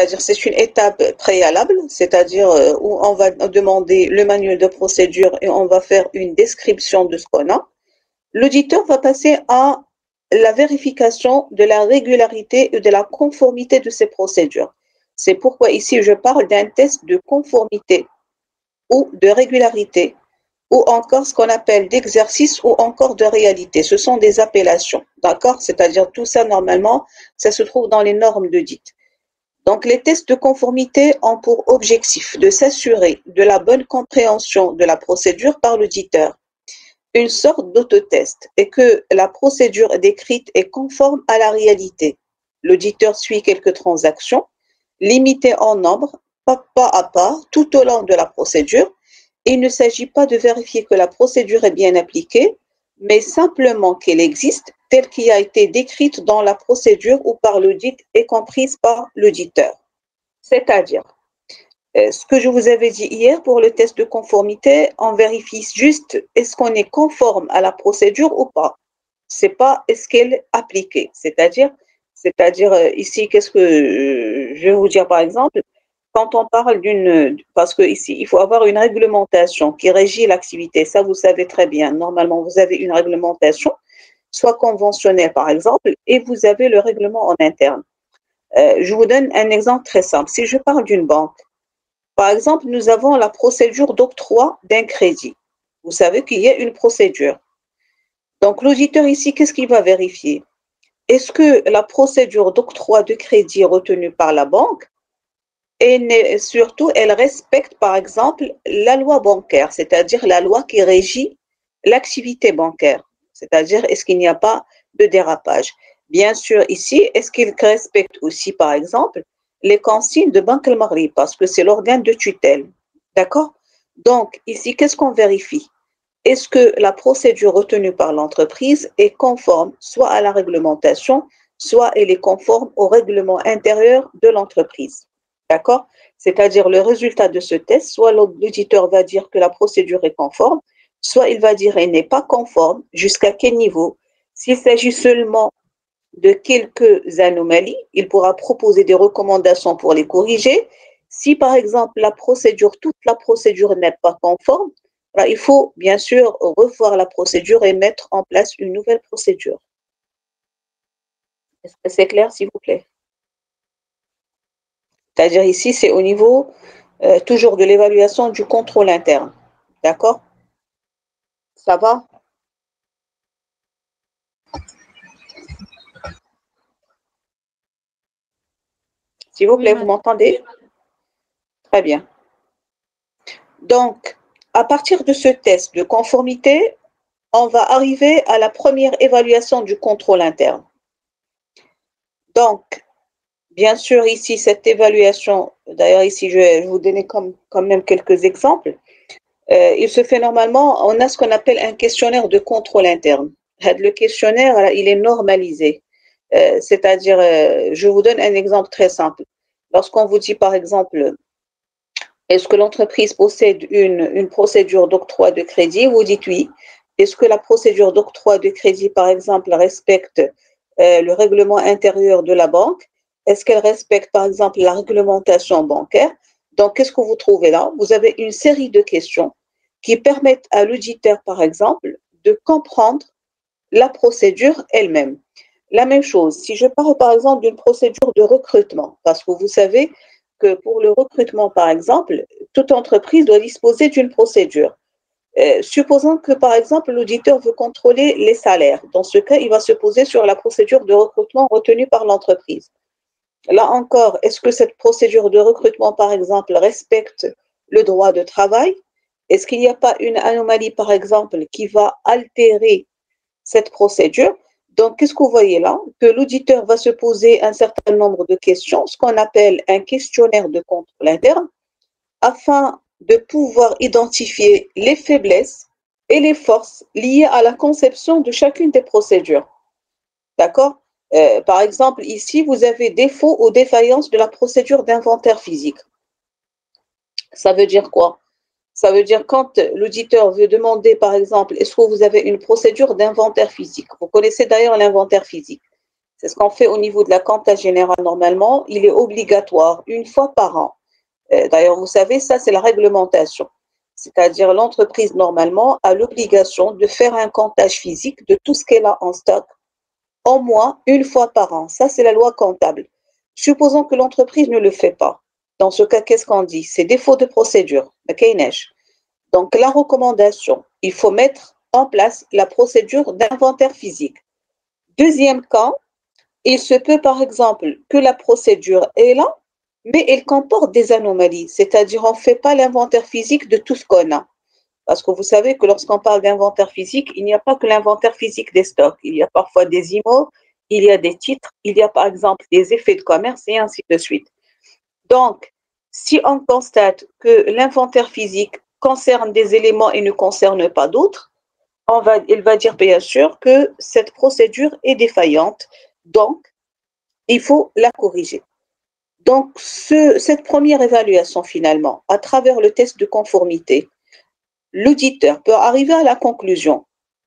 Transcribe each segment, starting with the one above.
c'est-à-dire c'est une étape préalable, c'est-à-dire où on va demander le manuel de procédure et on va faire une description de ce qu'on a. L'auditeur va passer à la vérification de la régularité et de la conformité de ces procédures. C'est pourquoi ici je parle d'un test de conformité ou de régularité ou encore ce qu'on appelle d'exercice ou encore de réalité. Ce sont des appellations, d'accord? C'est-à-dire tout ça normalement, ça se trouve dans les normes d'audit. Donc les tests de conformité ont pour objectif de s'assurer de la bonne compréhension de la procédure par l'auditeur, une sorte d'autotest, et que la procédure décrite est conforme à la réalité. L'auditeur suit quelques transactions, limitées en nombre, pas à pas, tout au long de la procédure. Il ne s'agit pas de vérifier que la procédure est bien appliquée, mais simplement qu'elle existe telle qu'elle a été décrite dans la procédure ou par l'audit et comprise par l'auditeur. C'est-à-dire, ce que je vous avais dit hier pour le test de conformité, on vérifie juste est-ce qu'on est conforme à la procédure ou pas. C'est pas est-ce qu'elle est appliquée. C'est-à-dire ici, qu'est-ce que je vais vous dire par exemple, quand on parle parce que ici, il faut avoir une réglementation qui régit l'activité. Ça, vous savez très bien. Normalement, vous avez une réglementation, soit conventionnelle par exemple, et vous avez le règlement en interne. Je vous donne un exemple très simple. Si je parle d'une banque, par exemple, nous avons la procédure d'octroi d'un crédit. Vous savez qu'il y a une procédure. Donc, l'auditeur ici, qu'est-ce qu'il va vérifier? Est-ce que la procédure d'octroi de crédit retenue par la banque, et surtout, elle respecte, par exemple, la loi bancaire, c'est-à-dire la loi qui régit l'activité bancaire. C'est-à-dire, est-ce qu'il n'y a pas de dérapage? Bien sûr, ici, est-ce qu'il respecte aussi, par exemple, les consignes de Banque El Maghrib, parce que c'est l'organe de tutelle. D'accord? Donc, ici, qu'est-ce qu'on vérifie? Est-ce que la procédure retenue par l'entreprise est conforme soit à la réglementation, soit elle est conforme au règlement intérieur de l'entreprise? D'accord? C'est-à-dire le résultat de ce test, soit l'auditeur va dire que la procédure est conforme, soit il va dire qu'elle n'est pas conforme, jusqu'à quel niveau. S'il s'agit seulement de quelques anomalies, il pourra proposer des recommandations pour les corriger. Si par exemple toute la procédure n'est pas conforme, il faut bien sûr revoir la procédure et mettre en place une nouvelle procédure. Est-ce que c'est clair, s'il vous plaît? C'est-à-dire ici, c'est au niveau toujours de l'évaluation du contrôle interne. D'accord? Ça va? S'il vous Oui, plaît, vous madame. m'entendez? Très bien. Donc, à partir de ce test de conformité, on va arriver à la première évaluation du contrôle interne. Donc, bien sûr, ici, cette évaluation, d'ailleurs, ici, je vais vous donner quand même quelques exemples. Il se fait normalement, on a ce qu'on appelle un questionnaire de contrôle interne. Le questionnaire, il est normalisé. C'est-à-dire, je vous donne un exemple très simple. Lorsqu'on vous dit, par exemple, est-ce que l'entreprise possède une procédure d'octroi de crédit? Vous dites oui. Est-ce que la procédure d'octroi de crédit, par exemple, respecte le règlement intérieur de la banque? Est-ce qu'elle respecte, par exemple, la réglementation bancaire? Donc, qu'est-ce que vous trouvez là? Vous avez une série de questions qui permettent à l'auditeur, par exemple, de comprendre la procédure elle-même. La même chose, si je parle, par exemple, d'une procédure de recrutement, parce que vous savez que pour le recrutement, par exemple, toute entreprise doit disposer d'une procédure. Supposons que, par exemple, l'auditeur veut contrôler les salaires. Dans ce cas, il va se poser sur la procédure de recrutement retenue par l'entreprise. Là encore, est-ce que cette procédure de recrutement, par exemple, respecte le droit de travail? Est-ce qu'il n'y a pas une anomalie, par exemple, qui va altérer cette procédure? Donc, qu'est-ce que vous voyez là? Que l'auditeur va se poser un certain nombre de questions, ce qu'on appelle un questionnaire de contrôle interne, afin de pouvoir identifier les faiblesses et les forces liées à la conception de chacune des procédures. D'accord? Par exemple, ici, vous avez défaut ou défaillance de la procédure d'inventaire physique. Ça veut dire quoi? Ça veut dire quand l'auditeur veut demander, par exemple, est-ce que vous avez une procédure d'inventaire physique? Vous connaissez d'ailleurs l'inventaire physique. C'est ce qu'on fait au niveau de la compta générale normalement. Il est obligatoire une fois par an. D'ailleurs, vous savez, ça, c'est la réglementation. C'est-à-dire l'entreprise, normalement, a l'obligation de faire un comptage physique de tout ce qu'elle a en stock, au moins une fois par an. Ça, c'est la loi comptable. Supposons que l'entreprise ne le fait pas. Dans ce cas, qu'est-ce qu'on dit? C'est défaut de procédure. Donc, la recommandation, il faut mettre en place la procédure d'inventaire physique. Deuxième cas, il se peut par exemple que la procédure est là, mais elle comporte des anomalies, c'est-à-dire on ne fait pas l'inventaire physique de tout ce qu'on a. Parce que vous savez que lorsqu'on parle d'inventaire physique, il n'y a pas que l'inventaire physique des stocks. Il y a parfois des IMO, il y a des titres, il y a par exemple des effets de commerce et ainsi de suite. Donc, si on constate que l'inventaire physique concerne des éléments et ne concerne pas d'autres, il va dire bien sûr que cette procédure est défaillante. Donc, il faut la corriger. Donc, cette première évaluation, finalement, à travers le test de conformité, l'auditeur peut arriver à la conclusion.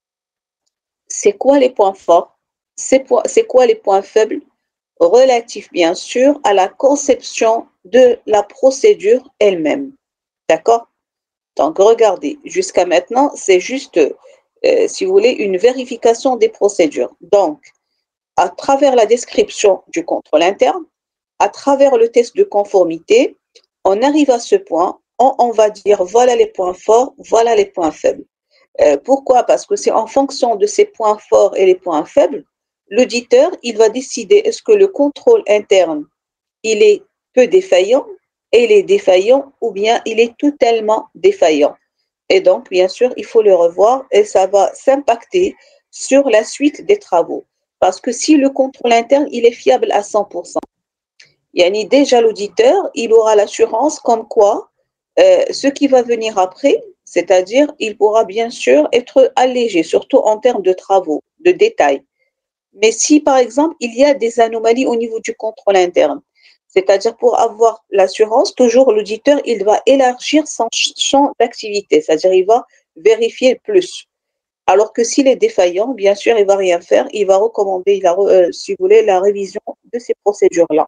C'est quoi les points forts? C'est quoi les points faibles? Relatifs, bien sûr, à la conception de la procédure elle-même. D'accord? Donc, regardez, jusqu'à maintenant, c'est juste, si vous voulez, une vérification des procédures. Donc, à travers la description du contrôle interne, à travers le test de conformité, on arrive à ce point, on va dire voilà les points forts, voilà les points faibles. Pourquoi? Parce que c'est en fonction de ces points forts et les points faibles, l'auditeur, il va décider est-ce que le contrôle interne, il est peu défaillant, et il est défaillant, ou bien il est totalement défaillant. Et donc, bien sûr, il faut le revoir et ça va s'impacter sur la suite des travaux. Parce que si le contrôle interne, il est fiable à 100%, yani déjà l'auditeur, il aura l'assurance comme quoi ce qui va venir après, c'est-à-dire il pourra bien sûr être allégé, surtout en termes de travaux, de détails. Mais si par exemple il y a des anomalies au niveau du contrôle interne, c'est-à-dire pour avoir l'assurance, toujours l'auditeur, il va élargir son champ d'activité, c'est-à-dire il va vérifier plus. Alors que s'il est défaillant, bien sûr, il ne va rien faire, il va recommander, si vous voulez, la révision de ces procédures-là.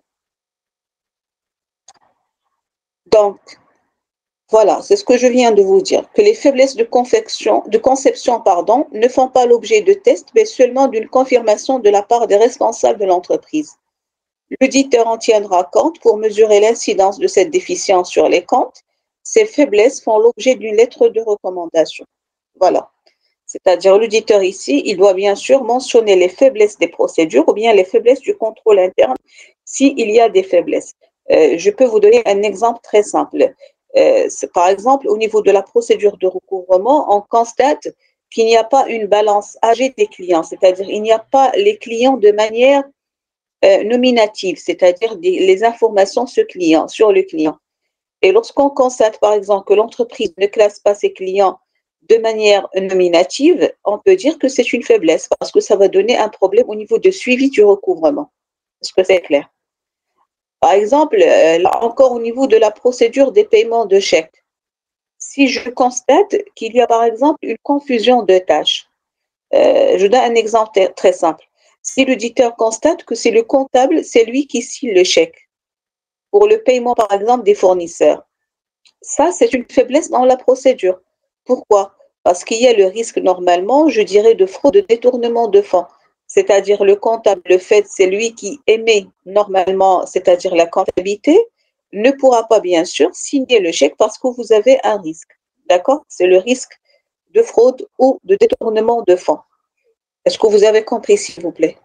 Donc, voilà, c'est ce que je viens de vous dire, que les faiblesses de conception, pardon, ne font pas l'objet de tests, mais seulement d'une confirmation de la part des responsables de l'entreprise. L'auditeur en tiendra compte pour mesurer l'incidence de cette déficience sur les comptes. Ces faiblesses font l'objet d'une lettre de recommandation. Voilà. C'est-à-dire l'auditeur ici, il doit bien sûr mentionner les faiblesses des procédures ou bien les faiblesses du contrôle interne s'il y a des faiblesses. Je peux vous donner un exemple très simple. Par exemple, au niveau de la procédure de recouvrement, on constate qu'il n'y a pas une balance âgée des clients, c'est-à-dire il n'y a pas les clients de manière nominative, c'est-à-dire les informations sur le client. Et lorsqu'on constate, par exemple, que l'entreprise ne classe pas ses clients de manière nominative, on peut dire que c'est une faiblesse parce que ça va donner un problème au niveau de suivi du recouvrement. Est-ce que c'est clair? Par exemple, là encore au niveau de la procédure des paiements de chèques, si je constate qu'il y a par exemple une confusion de tâches, je donne un exemple très simple. Si l'auditeur constate que c'est le comptable, c'est lui qui signe le chèque pour le paiement par exemple des fournisseurs, ça c'est une faiblesse dans la procédure. Pourquoi? Parce qu'il y a le risque normalement, je dirais, de fraude, de détournement de fonds. C'est-à-dire le comptable, le fait, c'est lui qui émet normalement, c'est-à-dire la comptabilité, ne pourra pas bien sûr signer le chèque parce que vous avez un risque. D'accord? C'est le risque de fraude ou de détournement de fonds. Est-ce que vous avez compris, s'il vous plaît?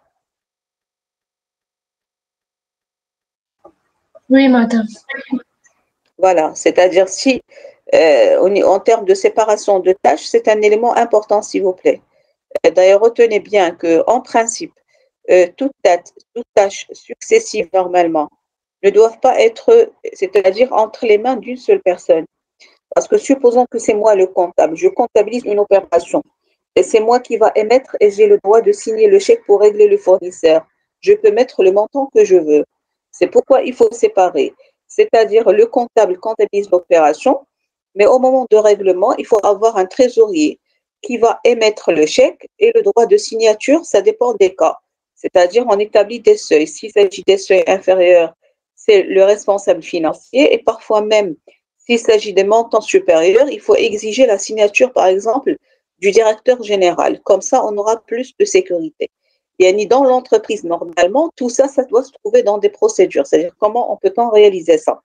Oui, madame. Voilà, c'est-à-dire si, en termes de séparation de tâches, c'est un élément important, s'il vous plaît. D'ailleurs, retenez bien qu'en principe, toute tâche successive normalement ne doivent pas être, c'est-à-dire entre les mains d'une seule personne. Parce que supposons que c'est moi le comptable, je comptabilise une opération et c'est moi qui va émettre et j'ai le droit de signer le chèque pour régler le fournisseur. Je peux mettre le montant que je veux. C'est pourquoi il faut séparer. C'est-à-dire le comptable comptabilise l'opération, mais au moment de règlement, il faut avoir un trésorier qui va émettre le chèque et le droit de signature, ça dépend des cas. C'est-à-dire on établit des seuils. S'il s'agit des seuils inférieurs, c'est le responsable financier et parfois même s'il s'agit des montants supérieurs, il faut exiger la signature, par exemple, du directeur général. Comme ça, on aura plus de sécurité. Et dans l'entreprise, normalement, tout ça, ça doit se trouver dans des procédures. C'est-à-dire comment on peut-on réaliser ça?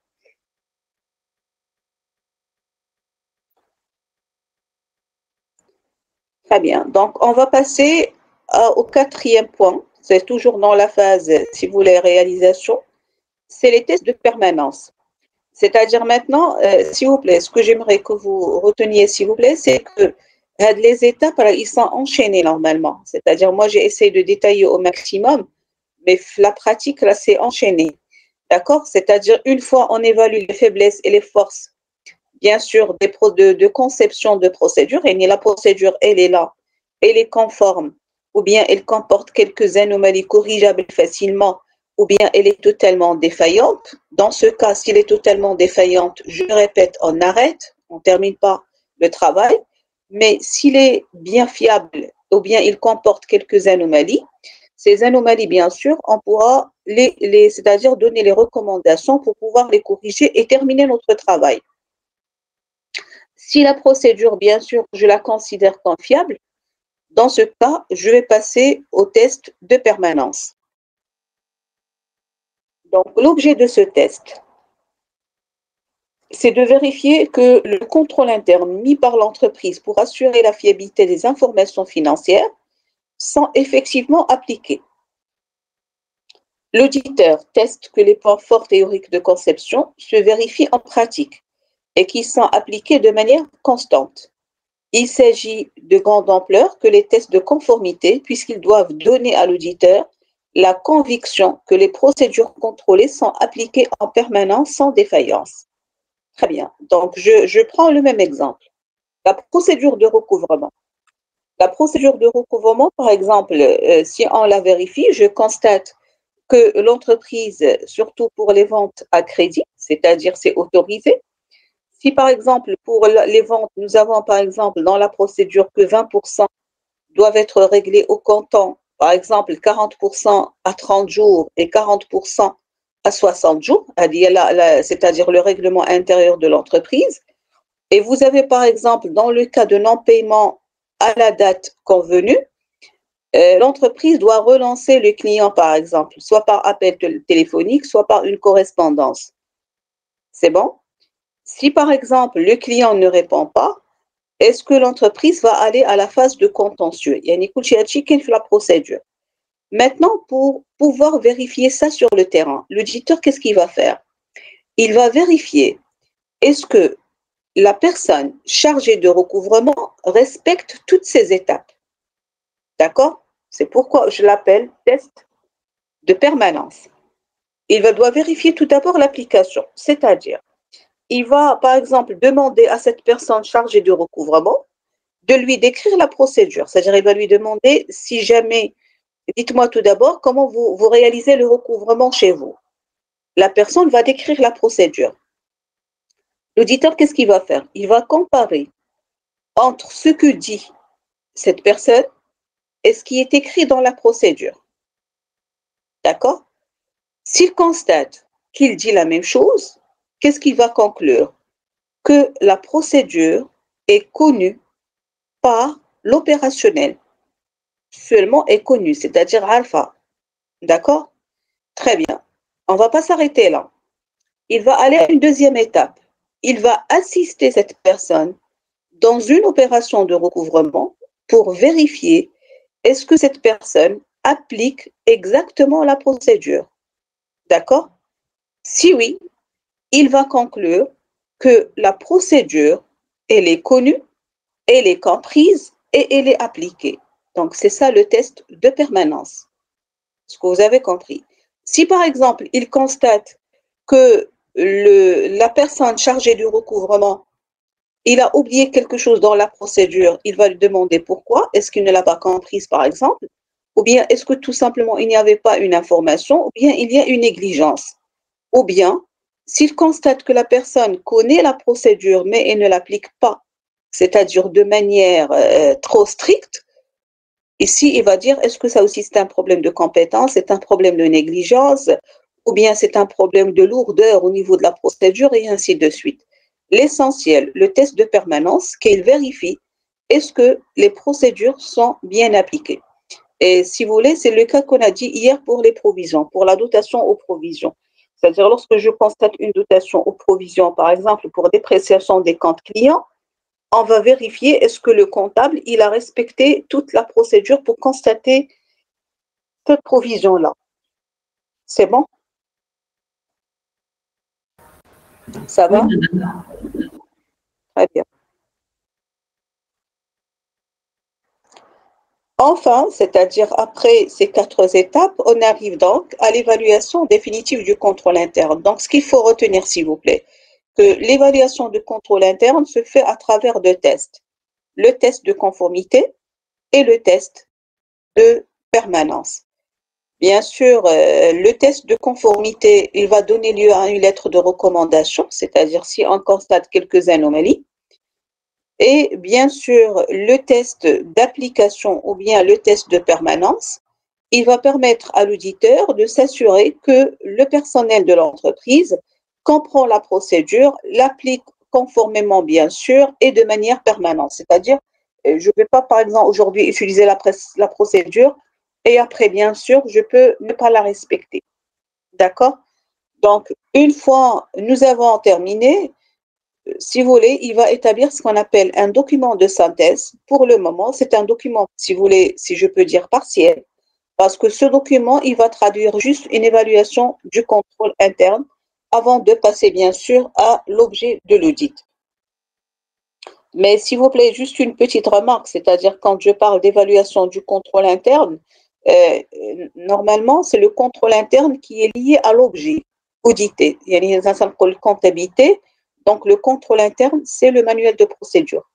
Très bien. Donc, on va passer au quatrième point. C'est toujours dans la phase, si vous voulez, réalisation. C'est les tests de permanence. C'est-à-dire maintenant, s'il vous plaît, ce que j'aimerais que vous reteniez, s'il vous plaît, c'est que les étapes, ils sont enchaînés normalement. C'est-à-dire, moi, j'ai essayé de détailler au maximum, mais la pratique, là, c'est enchaîné. D'accord? C'est-à-dire, une fois on évalue les faiblesses et les forces, bien sûr, de conception de procédure, et la procédure, elle est là, elle est conforme, ou bien elle comporte quelques anomalies corrigeables facilement, ou bien elle est totalement défaillante. Dans ce cas, s'il est totalement défaillante, je répète, on arrête, on ne termine pas le travail. Mais s'il est bien fiable, ou bien il comporte quelques anomalies, ces anomalies, bien sûr, on pourra c'est-à-dire donner les recommandations pour pouvoir les corriger et terminer notre travail. Si la procédure, bien sûr, je la considère comme fiable, dans ce cas, je vais passer au test de permanence. Donc, l'objet de ce test, c'est de vérifier que le contrôle interne mis par l'entreprise pour assurer la fiabilité des informations financières sont effectivement appliqués. L'auditeur teste que les points forts théoriques de conception se vérifient en pratique et qui sont appliqués de manière constante. Il s'agit de grande ampleur que les tests de conformité, puisqu'ils doivent donner à l'auditeur la conviction que les procédures contrôlées sont appliquées en permanence sans défaillance. Très bien. Donc, je prends le même exemple. La procédure de recouvrement. La procédure de recouvrement, par exemple, si on la vérifie, je constate que l'entreprise, surtout pour les ventes à crédit, c'est-à-dire c'est autorisé. Si par exemple pour les ventes, nous avons par exemple dans la procédure que 20% doivent être réglés au comptant, par exemple 40% à 30 jours et 40% à 60 jours, c'est-à-dire le règlement intérieur de l'entreprise. Et vous avez par exemple dans le cas de non-paiement à la date convenue, l'entreprise doit relancer le client, par exemple, soit par appel téléphonique, soit par une correspondance. C'est bon? Si, par exemple, le client ne répond pas, est-ce que l'entreprise va aller à la phase de contentieux? Il y a une la procédure. Maintenant, pour pouvoir vérifier ça sur le terrain, l'auditeur, qu'est-ce qu'il va faire? Il va vérifier est-ce que la personne chargée de recouvrement respecte toutes ces étapes. D'accord? C'est pourquoi je l'appelle test de permanence. Doit vérifier tout d'abord l'application, c'est-à-dire, il va par exemple demander à cette personne chargée de recouvrement de lui décrire la procédure, c'est-à-dire il va lui demander si jamais, dites-moi tout d'abord comment vous réalisez le recouvrement chez vous. La personne va décrire la procédure. L'auditeur, qu'est-ce qu'il va faire? Il va comparer entre ce que dit cette personne et ce qui est écrit dans la procédure. D'accord? S'il constate qu'il dit la même chose, qu'est-ce qu'il va conclure? Que la procédure est connue par l'opérationnel. Seulement est connue, c'est-à-dire alpha. D'accord? Très bien. On ne va pas s'arrêter là. Il va aller à une deuxième étape. Il va assister cette personne dans une opération de recouvrement pour vérifier est-ce que cette personne applique exactement la procédure. D'accord? Si oui, il va conclure que la procédure, elle est connue, elle est comprise et elle est appliquée. Donc, c'est ça le test de permanence. Ce que vous avez compris. Si par exemple, il constate que la personne chargée du recouvrement, il a oublié quelque chose dans la procédure, il va lui demander pourquoi, est-ce qu'il ne l'a pas comprise par exemple, ou bien est-ce que tout simplement il n'y avait pas une information, ou bien il y a une négligence, ou bien s'il constate que la personne connaît la procédure mais elle ne l'applique pas, c'est-à-dire de manière trop stricte, Ici, il va dire, est-ce que ça aussi c'est un problème de compétence, c'est un problème de négligence, ou bien c'est un problème de lourdeur au niveau de la procédure, et ainsi de suite. L'essentiel, le test de permanence, qu'il vérifie, est-ce que les procédures sont bien appliquées. Et si vous voulez, c'est le cas qu'on a dit hier pour les provisions, pour la dotation aux provisions. C'est-à-dire, lorsque je constate une dotation aux provisions, par exemple, pour dépréciation des comptes clients, on va vérifier est-ce que le comptable, il a respecté toute la procédure pour constater cette provision-là. C'est bon? Ça Oui, va? madame. Très bien. Enfin, c'est-à-dire après ces 4 étapes, on arrive donc à l'évaluation définitive du contrôle interne. Donc, ce qu'il faut retenir, s'il vous plaît, que l'évaluation du contrôle interne se fait à travers 2 tests. Le test de conformité et le test de permanence. Bien sûr, le test de conformité, il va donner lieu à une lettre de recommandation, c'est-à-dire si on constate quelques anomalies. Et bien sûr, le test d'application ou bien le test de permanence, il va permettre à l'auditeur de s'assurer que le personnel de l'entreprise comprend la procédure, l'applique conformément bien sûr et de manière permanente. C'est-à-dire, je ne vais pas par exemple aujourd'hui utiliser la procédure et après bien sûr, je peux ne pas la respecter. D'accord? Donc, une fois nous avons terminé, si vous voulez, il va établir ce qu'on appelle un document de synthèse. Pour le moment, c'est un document, si vous voulez, si je peux dire partiel, parce que ce document, il va traduire juste une évaluation du contrôle interne avant de passer, bien sûr, à l'objet de l'audit. Mais s'il vous plaît, juste une petite remarque, c'est-à-dire quand je parle d'évaluation du contrôle interne, normalement, c'est le contrôle interne qui est lié à l'objet audité. Il y a une comptabilité, donc le contrôle interne, c'est le manuel de procédure.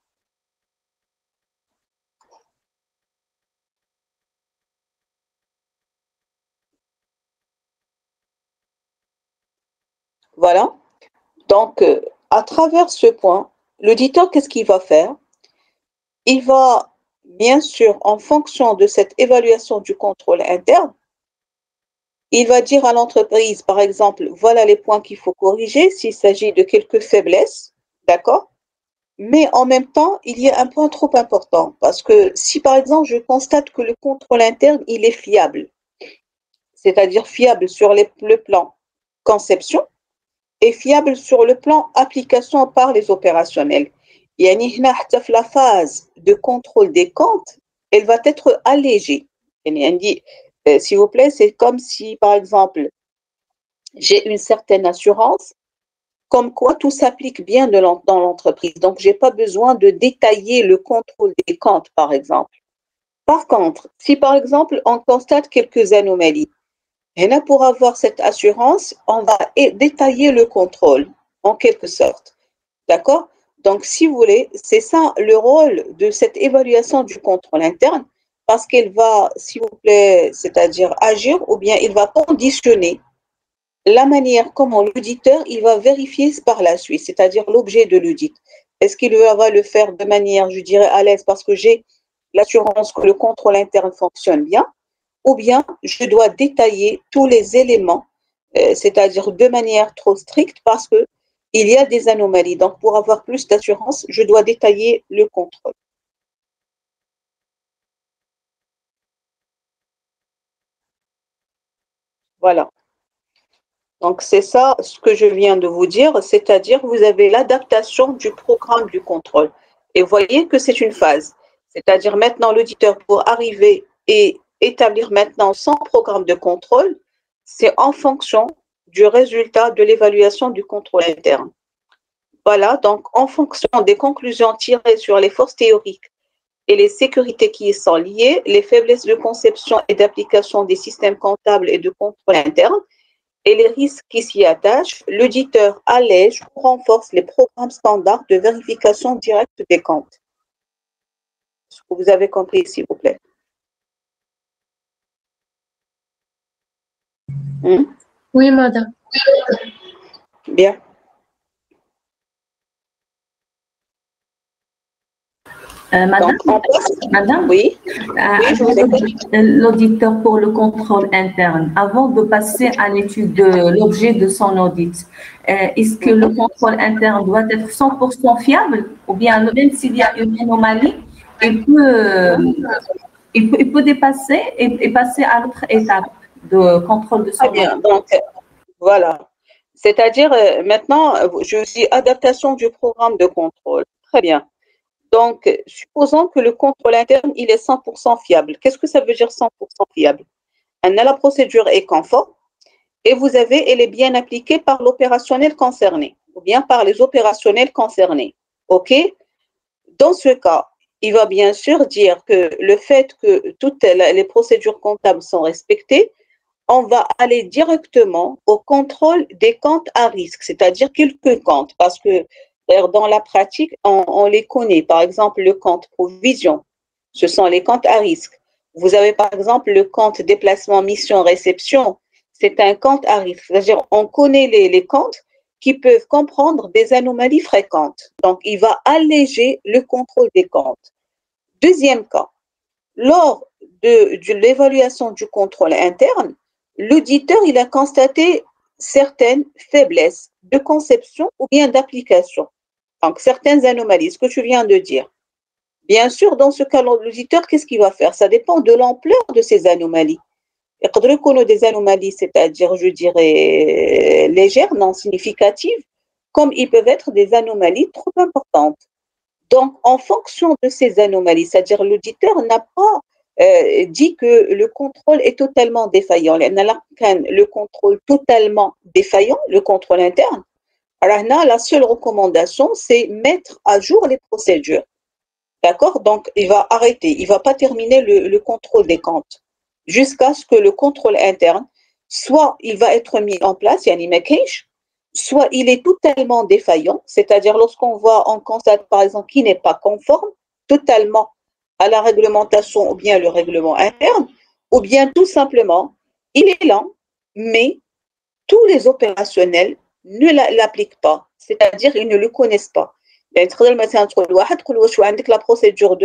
Voilà. Donc, à travers ce point, l'auditeur, qu'est-ce qu'il va faire? Il va, bien sûr, en fonction de cette évaluation du contrôle interne, il va dire à l'entreprise, par exemple, voilà les points qu'il faut corriger s'il s'agit de quelques faiblesses, d'accord? Mais en même temps, il y a un point trop important parce que si, par exemple, je constate que le contrôle interne, il est fiable, c'est-à-dire fiable sur le plan conception et fiable sur le plan application par les opérationnels. يعني هنا حتى في la phase de contrôle des comptes, elle va être allégée. S'il vous plaît, c'est comme si, par exemple, j'ai une certaine assurance, comme quoi tout s'applique bien dans l'entreprise. Donc, je n'ai pas besoin de détailler le contrôle des comptes, par exemple. Par contre, si par exemple, on constate quelques anomalies, et là, pour avoir cette assurance, on va détailler le contrôle, en quelque sorte. D'accord? Donc, si vous voulez, c'est ça le rôle de cette évaluation du contrôle interne, parce qu'elle va, s'il vous plaît, c'est-à-dire agir, ou bien il va conditionner la manière comment l'auditeur, il va vérifier par la suite, c'est-à-dire l'objet de l'audit. Est-ce qu'il va le faire de manière, je dirais, à l'aise parce que j'ai l'assurance que le contrôle interne fonctionne bien, ou bien je dois détailler tous les éléments, c'est-à-dire de manière trop stricte parce que il y a des anomalies. Donc, pour avoir plus d'assurance, je dois détailler le contrôle. Voilà. Donc, c'est ça ce que je viens de vous dire, c'est-à-dire vous avez l'adaptation du programme du contrôle. Et vous voyez que c'est une phase. C'est-à-dire maintenant, l'auditeur, pour arriver et établir maintenant son programme de contrôle, c'est en fonction du résultat de l'évaluation du contrôle interne. Voilà, donc en fonction des conclusions tirées sur les forces théoriques et les sécurités qui y sont liées, les faiblesses de conception et d'application des systèmes comptables et de contrôle interne, et les risques qui s'y attachent, l'auditeur allège ou renforce les programmes standards de vérification directe des comptes. Ce que vous avez compris, s'il vous plaît. Oui, madame. Bien. Madame, Madame, oui, je vous écoute. L'auditeur pour le contrôle interne, avant de passer à l'étude de l'objet de son audit, est-ce que le contrôle interne doit être 100% fiable ou bien même s'il y a une anomalie, il peut dépasser et passer à l'autre étape de contrôle de son audit? Très bien, donc voilà. C'est-à-dire, maintenant, je dis adaptation du programme de contrôle. Très bien. Donc, supposons que le contrôle interne, il est 100% fiable. Qu'est-ce que ça veut dire 100% fiable? La procédure est conforme et elle est bien appliquée par l'opérationnel concerné ou bien par les opérationnels concernés. OK? Dans ce cas, il va bien sûr dire que le fait que toutes les procédures comptables sont respectées, on va aller directement au contrôle des comptes à risque, c'est-à-dire quelques comptes, parce que dans la pratique, on les connaît. Par exemple, le compte provision, ce sont les comptes à risque. Vous avez par exemple le compte déplacement, mission, réception, c'est un compte à risque. C'est-à-dire, on connaît les comptes qui peuvent comprendre des anomalies fréquentes. Donc, il va alléger le contrôle des comptes. Deuxième cas, lors de l'évaluation du contrôle interne, l'auditeur, il a constaté certaines faiblesses de conception ou bien d'application. Donc, certaines anomalies, ce que tu viens de dire. Bien sûr, dans ce cas, l'auditeur, qu'est-ce qu'il va faire? Ça dépend de l'ampleur de ces anomalies. Il faudrait qu'on ait des anomalies, c'est-à-dire, je dirais, légères, non significatives, comme ils peuvent être des anomalies trop importantes. Donc, en fonction de ces anomalies, c'est-à-dire l'auditeur n'a pas dit que le contrôle est totalement défaillant. Le contrôle totalement défaillant, le contrôle interne. Alors là, la seule recommandation, c'est mettre à jour les procédures. D'accord? Donc, il va arrêter, il ne va pas terminer le contrôle des comptes jusqu'à ce que le contrôle interne, soit il va être mis en place, yani makesh, soit il est totalement défaillant, c'est-à-dire lorsqu'on voit, on constate par exemple qu'il n'est pas conforme totalement à la réglementation ou bien le règlement interne, ou bien tout simplement, il est lent, mais tous les opérationnels ne l'appliquent pas, c'est-à-dire ils ne le connaissent pas. يعني تقدر مثلا تقول لواحد تقول واش عندك la procédure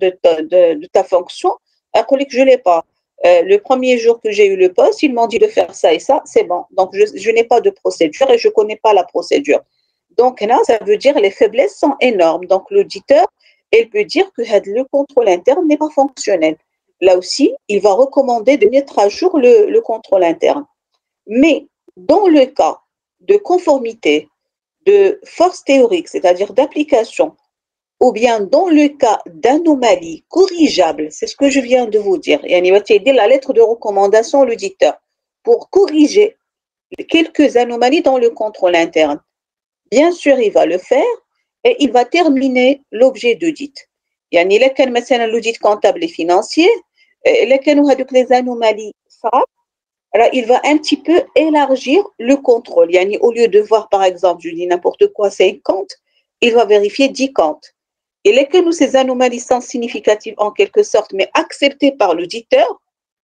de ta fonction, يقول لك je l'ai pas. Le premier jour que j'ai eu le poste, ils m'ont dit de faire ça et ça, c'est bon. Donc, je n'ai pas de procédure et je ne connais pas la procédure. Donc, là, ça veut dire que les faiblesses sont énormes. Donc, l'auditeur, il peut dire que le contrôle interne n'est pas fonctionnel. Là aussi, il va recommander de mettre à jour le contrôle interne. Mais dans le cas de conformité, de force théorique, c'est-à-dire d'application, ou bien dans le cas d'anomalies corrigeables, c'est ce que je viens de vous dire, il va t'aider la lettre de recommandation à l'auditeur pour corriger quelques anomalies dans le contrôle interne. Bien sûr, il va le faire et il va terminer l'objet d'audit. يعني إلا كان مثلا l'audit comptable et financier, إلا كانوا هذوك les anomalies صعب, alors il va un petit peu élargir le contrôle. Yani, au lieu de voir, par exemple, je dis n'importe quoi, 5 comptes, il va vérifier 10 comptes. Et les que nous, ces anomalies sont significatives en quelque sorte, mais acceptées par l'auditeur,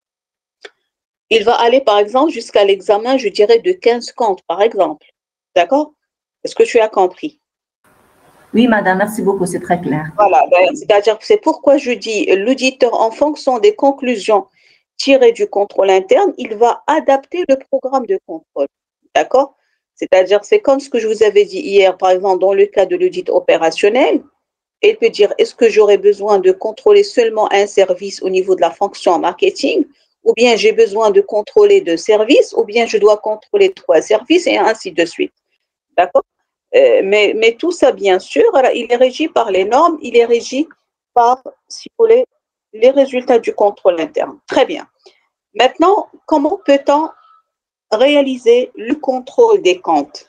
il va aller, par exemple, jusqu'à l'examen, je dirais, de 15 comptes, par exemple. D'accord? Est-ce que tu as compris? Oui, madame, merci beaucoup, c'est très clair. Voilà, c'est-à-dire, c'est pourquoi je dis l'auditeur, en fonction des conclusions tirées du contrôle interne, il va adapter le programme de contrôle. D'accord? C'est-à-dire, c'est comme ce que je vous avais dit hier, par exemple, dans le cas de l'audit opérationnel, il peut dire, est-ce que j'aurais besoin de contrôler seulement un service au niveau de la fonction marketing, ou bien j'ai besoin de contrôler 2 services, ou bien je dois contrôler 3 services, et ainsi de suite. D'accord? Mais tout ça, bien sûr, alors, il est régi par les normes, il est régi par, si vous voulez, les résultats du contrôle interne. Très bien. Maintenant, comment peut-on réaliser le contrôle des comptes?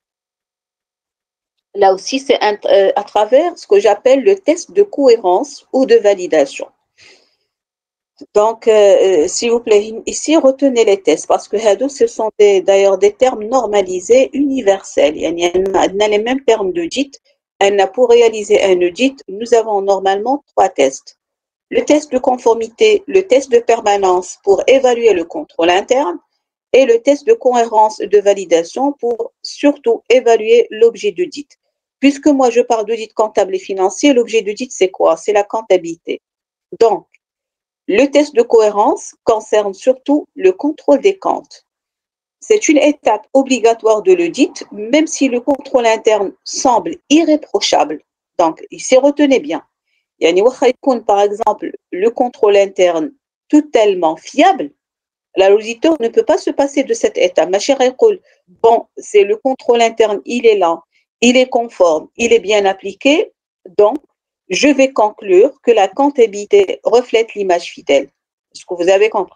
Là aussi, c'est à travers ce que j'appelle le test de cohérence ou de validation. Donc, s'il vous plaît, ici, retenez les tests parce que ce sont d'ailleurs des termes normalisés, universels. Il y a les mêmes termes d'audit. Pour réaliser un audit, nous avons normalement 3 tests. Le test de conformité, le test de permanence pour évaluer le contrôle interne et le test de cohérence de validation pour surtout évaluer l'objet d'audit. Puisque moi, je parle d'audit comptable et financier, l'objet d'audit, c'est quoi? C'est la comptabilité. Donc, le test de cohérence concerne surtout le contrôle des comptes. C'est une étape obligatoire de l'audit, même si le contrôle interne semble irréprochable. Donc, ici, retenez bien. Par exemple, le contrôle interne totalement fiable, l'auditeur ne peut pas se passer de cette étape. Ma chère école, bon, c'est le contrôle interne, il est là, il est conforme, il est bien appliqué, donc je vais conclure que la comptabilité reflète l'image fidèle. Est-ce que vous avez compris?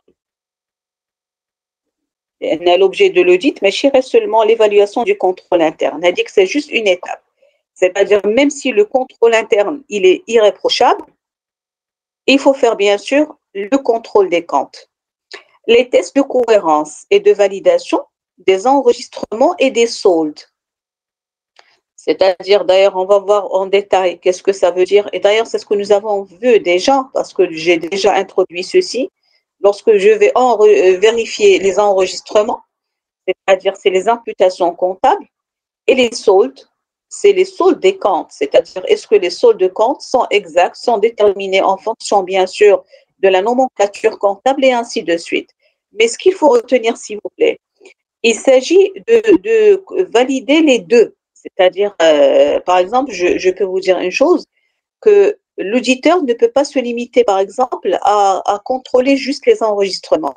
L'objet de l'audit, mais je reste seulement l'évaluation du contrôle interne. Elle dit que c'est juste une étape. C'est-à-dire, même si le contrôle interne, il est irréprochable, il faut faire bien sûr le contrôle des comptes. Les tests de cohérence et de validation des enregistrements et des soldes. C'est-à-dire, d'ailleurs, on va voir en détail qu'est-ce que ça veut dire. Et d'ailleurs, c'est ce que nous avons vu déjà, parce que j'ai déjà introduit ceci. Lorsque je vais vérifier les enregistrements, c'est-à-dire c'est les imputations comptables, et les soldes, c'est les soldes des comptes. C'est-à-dire, est-ce que les soldes de comptes sont exacts, sont déterminés en fonction, bien sûr, de la nomenclature comptable et ainsi de suite. Mais ce qu'il faut retenir, s'il vous plaît, il s'agit de valider les deux. C'est-à-dire, par exemple, je peux vous dire une chose, que l'auditeur ne peut pas se limiter, par exemple, à contrôler juste les enregistrements.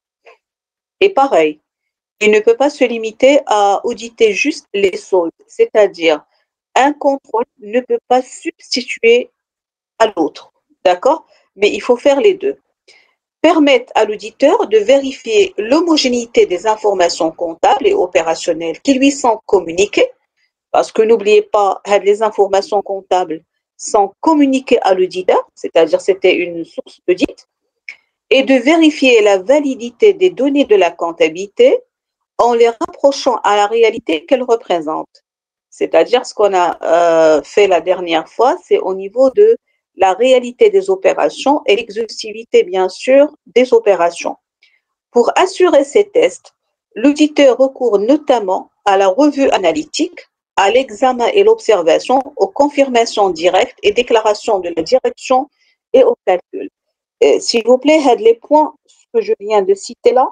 Et pareil, il ne peut pas se limiter à auditer juste les soldes. C'est-à-dire, un contrôle ne peut pas substituer à l'autre. D'accord? Mais il faut faire les deux. Permettre à l'auditeur de vérifier l'homogénéité des informations comptables et opérationnelles qui lui sont communiquées, parce que n'oubliez pas, les informations comptables sont communiquées à l'auditeur, c'est-à-dire c'était une source d'audit, et de vérifier la validité des données de la comptabilité en les rapprochant à la réalité qu'elles représentent. C'est-à-dire ce qu'on a fait la dernière fois, c'est au niveau de la réalité des opérations et l'exhaustivité, bien sûr, des opérations. Pour assurer ces tests, l'auditeur recourt notamment à la revue analytique, à l'examen et l'observation, aux confirmations directes et déclarations de la direction et au calcul. S'il vous plaît, les points que je viens de citer là,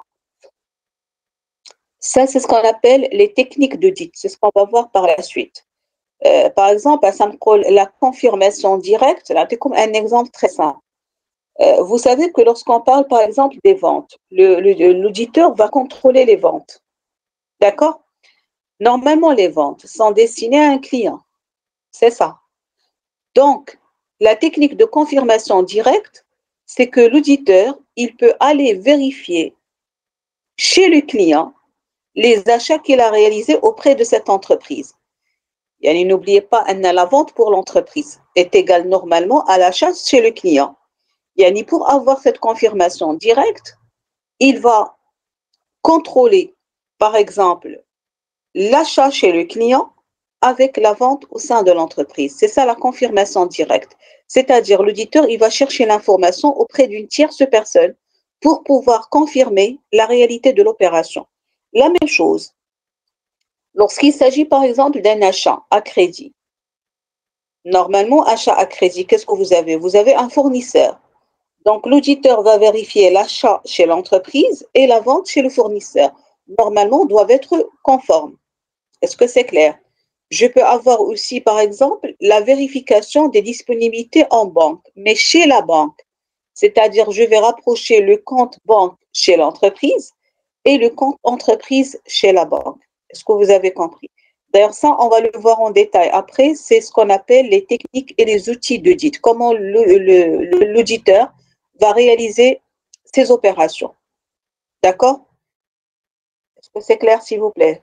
ça c'est ce qu'on appelle les techniques d'audit, c'est ce qu'on va voir par la suite. Par exemple, la confirmation directe, là, c'est comme un exemple très simple. Vous savez que lorsqu'on parle, par exemple, des ventes, l'auditeur va contrôler les ventes. D'accord? Normalement, les ventes sont destinées à un client. C'est ça. Donc, la technique de confirmation directe, c'est que l'auditeur, il peut aller vérifier chez le client les achats qu'il a réalisés auprès de cette entreprise. Et n'oubliez pas, la vente pour l'entreprise est égale normalement à l'achat chez le client. Pour avoir cette confirmation directe, il va contrôler, par exemple, l'achat chez le client avec la vente au sein de l'entreprise. C'est ça la confirmation directe. C'est-à-dire, l'auditeur, il va chercher l'information auprès d'une tierce personne pour pouvoir confirmer la réalité de l'opération. La même chose, lorsqu'il s'agit, par exemple, d'un achat à crédit. Normalement, achat à crédit, qu'est-ce que vous avez? Vous avez un fournisseur. Donc, l'auditeur va vérifier l'achat chez l'entreprise et la vente chez le fournisseur. Normalement, doivent être conformes. Est-ce que c'est clair? Je peux avoir aussi, par exemple, la vérification des disponibilités en banque, mais chez la banque. C'est-à-dire, je vais rapprocher le compte banque chez l'entreprise et le compte entreprise chez la banque. Est-ce que vous avez compris? D'ailleurs, ça, on va le voir en détail. Après, c'est ce qu'on appelle les techniques et les outils d'audit. Comment l'auditeur va réaliser ces opérations. D'accord? Est-ce que c'est clair, s'il vous plaît?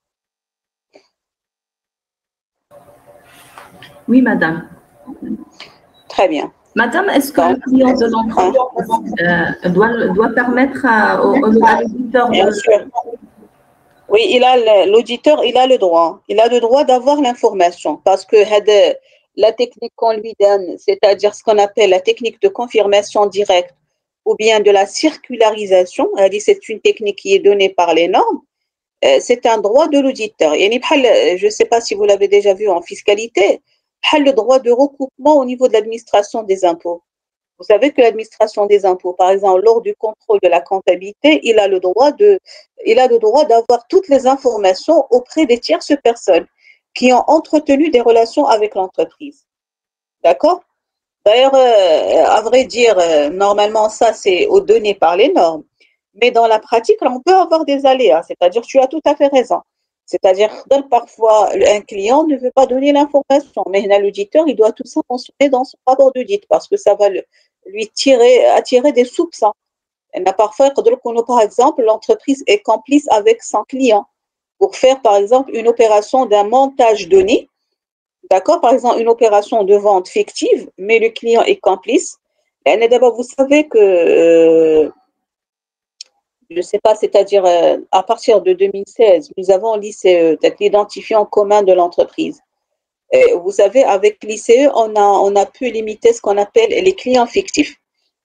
Oui, madame. Très bien. Madame, est-ce que le client de l'entreprise doit permettre à l'auditeur Bien sûr. Oui, l'auditeur, il a le droit. Il a le droit d'avoir l'information parce que la technique qu'on lui donne, c'est-à-dire ce qu'on appelle la technique de confirmation directe ou bien de la circularisation, c'est une technique qui est donnée par les normes. c'est un droit de l'auditeur. Je ne sais pas si vous l'avez déjà vu en fiscalité, le droit de recoupement au niveau de l'administration des impôts. Vous savez que l'administration des impôts, par exemple, lors du contrôle de la comptabilité, il a le droit d'avoir toutes les informations auprès des tierces personnes qui ont entretenu des relations avec l'entreprise. D'accord? D'ailleurs, à vrai dire, normalement, ça, c'est donné par les normes. Mais dans la pratique, là, on peut avoir des aléas. C'est-à-dire, tu as tout à fait raison. C'est-à-dire, parfois, un client ne veut pas donner l'information, mais l'auditeur, il doit tout ça mentionner dans son rapport d'audit parce que ça va lui attirer des soupçons. Parfois, par exemple, l'entreprise est complice avec son client pour faire, par exemple, une opération d'un montage donné. D'accord? Par exemple, une opération de vente fictive, mais le client est complice. Et d'abord, vous savez que, je ne sais pas, c'est-à-dire à partir de 2016, nous avons l'ICE, l'identifiant commun de l'entreprise. Et vous savez, avec l'ICE, on a pu limiter ce qu'on appelle les clients fictifs.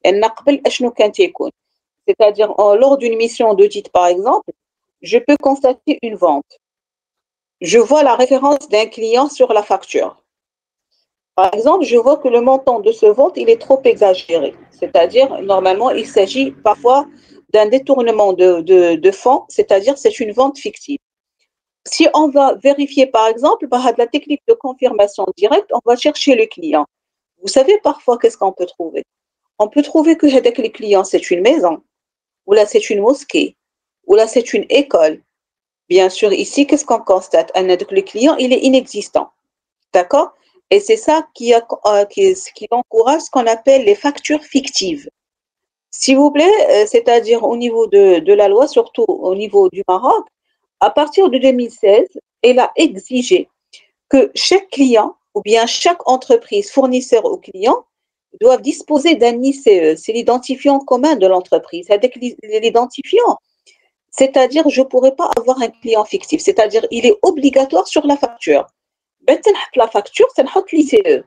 C'est-à-dire, lors d'une mission d'audit, par exemple, je peux constater une vente. Je vois la référence d'un client sur la facture. Par exemple, je vois que le montant de ce vente, il est trop exagéré. C'est-à-dire, normalement, il s'agit parfois d'un détournement de fonds, c'est-à-dire c'est une vente fictive. Si on va vérifier, par exemple, par la technique de confirmation directe, on va chercher le client. Vous savez, parfois, qu'est-ce qu'on peut trouver? On peut trouver que le client, c'est une maison, ou là, c'est une mosquée, ou là, c'est une école. Bien sûr, ici, qu'est-ce qu'on constate? Le client, il est inexistant. D'accord? Et c'est ça qui encourage ce qu'on appelle les factures fictives. S'il vous plaît, c'est-à-dire au niveau de la loi, surtout au niveau du Maroc, à partir de 2016, elle a exigé que chaque client ou bien chaque entreprise fournisseur au client doivent disposer d'un ICE. C'est l'identifiant commun de l'entreprise. Avec l'identifiant, c'est-à-dire je ne pourrais pas avoir un client fictif. C'est-à-dire il est obligatoire sur la facture. La facture, c'est l'ICE.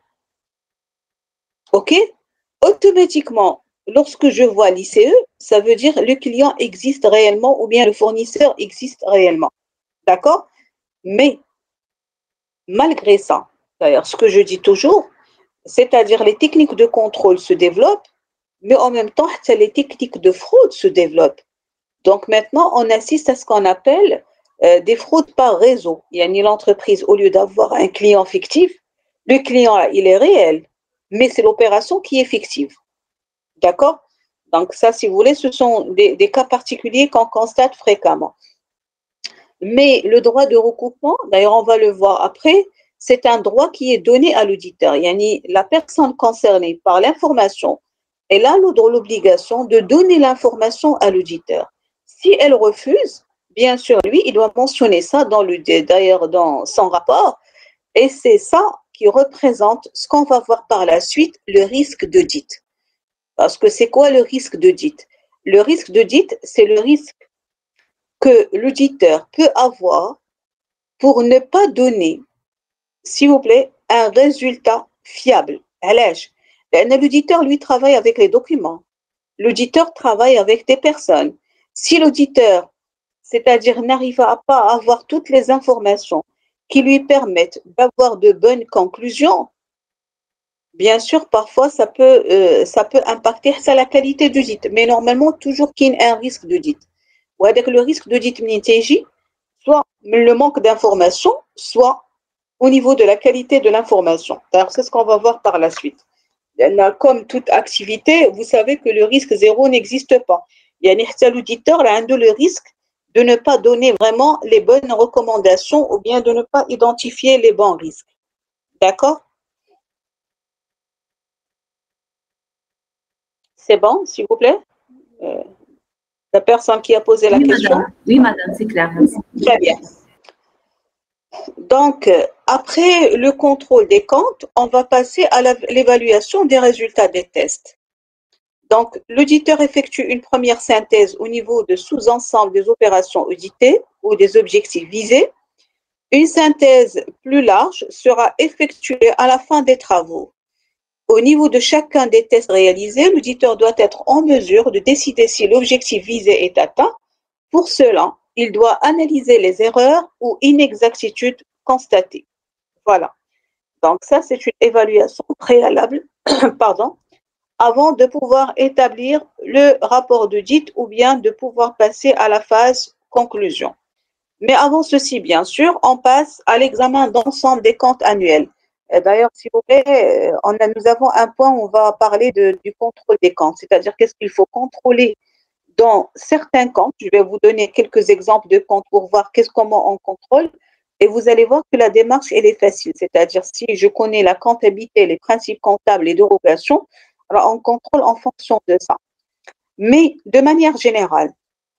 OK? Automatiquement, lorsque je vois l'ICE, ça veut dire le client existe réellement ou bien le fournisseur existe réellement. D'accord? Mais malgré ça, d'ailleurs, ce que je dis toujours, c'est-à-dire les techniques de contrôle se développent, mais en même temps, les techniques de fraude se développent. Donc maintenant, on assiste à ce qu'on appelle des fraudes par réseau. L'entreprise, au lieu d'avoir un client fictif, le client, il est réel, mais c'est l'opération qui est fictive. D'accord? Donc ça, si vous voulez, ce sont des cas particuliers qu'on constate fréquemment. Mais le droit de recoupement, d'ailleurs, on va le voir après, c'est un droit qui est donné à l'auditeur. La personne concernée par l'information, elle a l'obligation de donner l'information à l'auditeur. Si elle refuse, bien sûr, lui, il doit mentionner ça d'ailleurs dans son rapport, et c'est ça qui représente ce qu'on va voir par la suite, le risque d'audit. Parce que c'est quoi le risque d'audit? Le risque d'audit, c'est le risque que l'auditeur peut avoir pour ne pas donner, s'il vous plaît, un résultat fiable. L'auditeur, lui, travaille avec les documents. L'auditeur travaille avec des personnes. Si l'auditeur, c'est-à-dire n'arrive pas à avoir toutes les informations qui lui permettent d'avoir de bonnes conclusions, bien sûr, parfois, ça peut impacter la qualité d'audit. Mais normalement, toujours qu'il y ait un risque d'audit. Ou avec le risque d'audit MNTJ, soit le manque d'information, soit au niveau de la qualité de l'information. Alors, c'est ce qu'on va voir par la suite. Comme toute activité, vous savez que le risque zéro n'existe pas. Il y a un auditeur, là, le risque de ne pas donner vraiment les bonnes recommandations ou bien de ne pas identifier les bons risques. D'accord? C'est bon, s'il vous plaît? La personne qui a posé la question? Madame. Oui, madame, c'est clair. Très bien. Donc, après le contrôle des comptes, on va passer à l'évaluation des résultats des tests. Donc, l'auditeur effectue une première synthèse au niveau de sous-ensemble des opérations auditées ou des objectifs visés. Une synthèse plus large sera effectuée à la fin des travaux. Au niveau de chacun des tests réalisés, l'auditeur doit être en mesure de décider si l'objectif visé est atteint. Pour cela, il doit analyser les erreurs ou inexactitudes constatées. Voilà. Donc ça, c'est une évaluation préalable, pardon, avant de pouvoir établir le rapport d'audit ou bien de pouvoir passer à la phase conclusion. Mais avant ceci, bien sûr, on passe à l'examen d'ensemble des comptes annuels. D'ailleurs, s'il vous plaît, nous avons un point où on va parler du contrôle des comptes, c'est-à-dire qu'est-ce qu'il faut contrôler dans certains comptes. Je vais vous donner quelques exemples de comptes pour voir comment on contrôle. Et vous allez voir que la démarche, elle est facile. C'est-à-dire, si je connais la comptabilité, les principes comptables, les dérogations, alors on contrôle en fonction de ça. Mais de manière générale,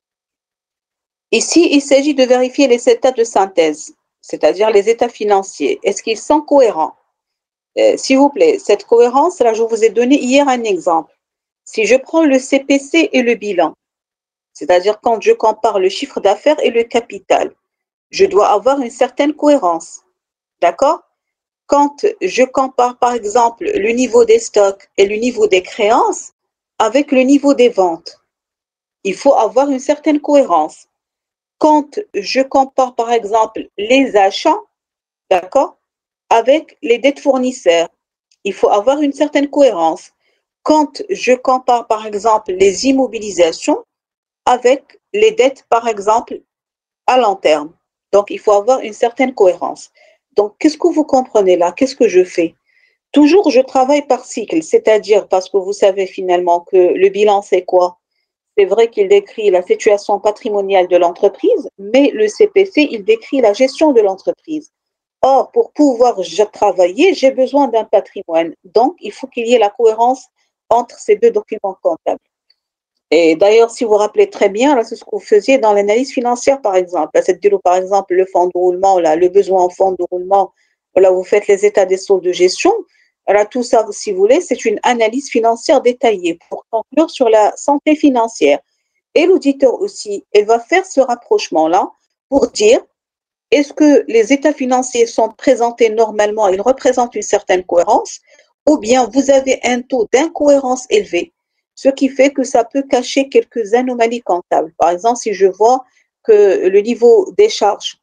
ici, il s'agit de vérifier les états de synthèse, c'est-à-dire les états financiers. Est-ce qu'ils sont cohérents? S'il vous plaît, cette cohérence, là, je vous ai donné hier un exemple. Si je prends le CPC et le bilan, c'est-à-dire quand je compare le chiffre d'affaires et le capital, je dois avoir une certaine cohérence. D'accord? Quand je compare, par exemple, le niveau des stocks et le niveau des créances avec le niveau des ventes, il faut avoir une certaine cohérence. Quand je compare, par exemple, les achats, d'accord, avec les dettes fournisseurs, il faut avoir une certaine cohérence. Quand je compare, par exemple, les immobilisations avec les dettes, par exemple, à long terme. Donc, il faut avoir une certaine cohérence. Donc, qu'est-ce que vous comprenez là? Qu'est-ce que je fais? Toujours, je travaille par cycle, c'est-à-dire parce que vous savez finalement que le bilan, c'est quoi? C'est vrai qu'il décrit la situation patrimoniale de l'entreprise, mais le CPC, il décrit la gestion de l'entreprise. Or, pour pouvoir travailler, j'ai besoin d'un patrimoine. Donc, il faut qu'il y ait la cohérence entre ces deux documents comptables. Et d'ailleurs, si vous vous rappelez très bien, là, c'est ce que vous faisiez dans l'analyse financière, par exemple. Là, c'est par exemple le fonds de roulement, là, le besoin en fonds de roulement. Là, vous faites les états des soldes de gestion. Là, tout ça, si vous voulez, c'est une analyse financière détaillée pour conclure sur la santé financière. Et l'auditeur aussi, il va faire ce rapprochement-là pour dire est-ce que les états financiers sont présentés normalement, ils représentent une certaine cohérence, ou bien vous avez un taux d'incohérence élevé, ce qui fait que ça peut cacher quelques anomalies comptables. Par exemple, si je vois que le niveau des charges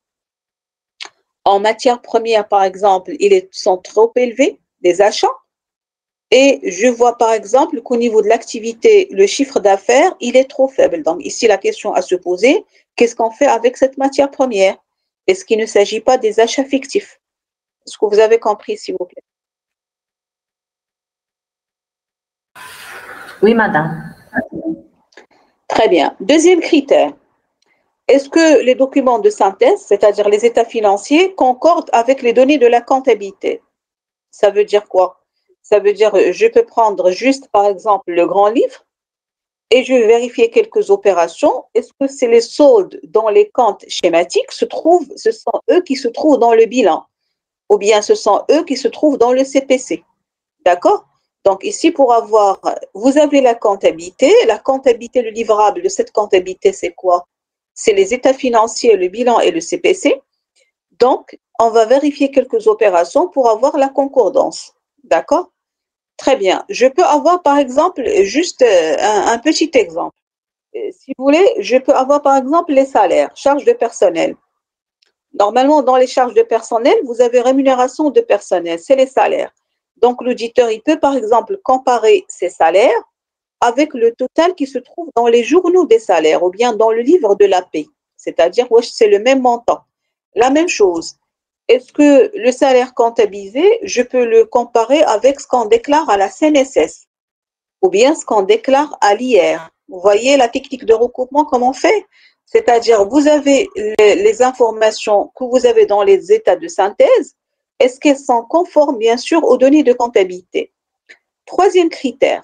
en matière première, par exemple, sont trop élevés, des achats, et je vois par exemple qu'au niveau de l'activité, le chiffre d'affaires, il est trop faible. Donc ici, la question à se poser, qu'est-ce qu'on fait avec cette matière première? Est-ce qu'il ne s'agit pas des achats fictifs? Est-ce que vous avez compris, s'il vous plaît? Oui, madame. Très bien. Deuxième critère. Est-ce que les documents de synthèse, c'est-à-dire les états financiers, concordent avec les données de la comptabilité? Ça veut dire quoi? Ça veut dire, je peux prendre juste, par exemple, le grand livre et je vais vérifier quelques opérations. Est-ce que c'est les soldes dans les comptes schématiques ce sont eux qui se trouvent dans le bilan ou bien ce sont eux qui se trouvent dans le CPC? D'accord? Donc ici, vous avez la comptabilité, le livrable de cette comptabilité, c'est quoi? C'est les états financiers, le bilan et le CPC. Donc, on va vérifier quelques opérations pour avoir la concordance. D'accord? Très bien. Je peux avoir, par exemple, juste un petit exemple. Si vous voulez, je peux avoir, par exemple, les salaires, charges de personnel. Normalement, dans les charges de personnel, vous avez rémunération de personnel, c'est les salaires. Donc, l'auditeur, il peut, par exemple, comparer ces salaires avec le total qui se trouve dans les journaux des salaires ou bien dans le livre de la paie. C'est-à-dire, c'est le même montant. La même chose. Est-ce que le salaire comptabilisé, je peux le comparer avec ce qu'on déclare à la CNSS ou bien ce qu'on déclare à l'IR? Vous voyez la technique de recoupement, comment on fait? C'est-à-dire, vous avez les informations que vous avez dans les états de synthèse. Est-ce qu'elles sont conformes, bien sûr, aux données de comptabilité? Troisième critère.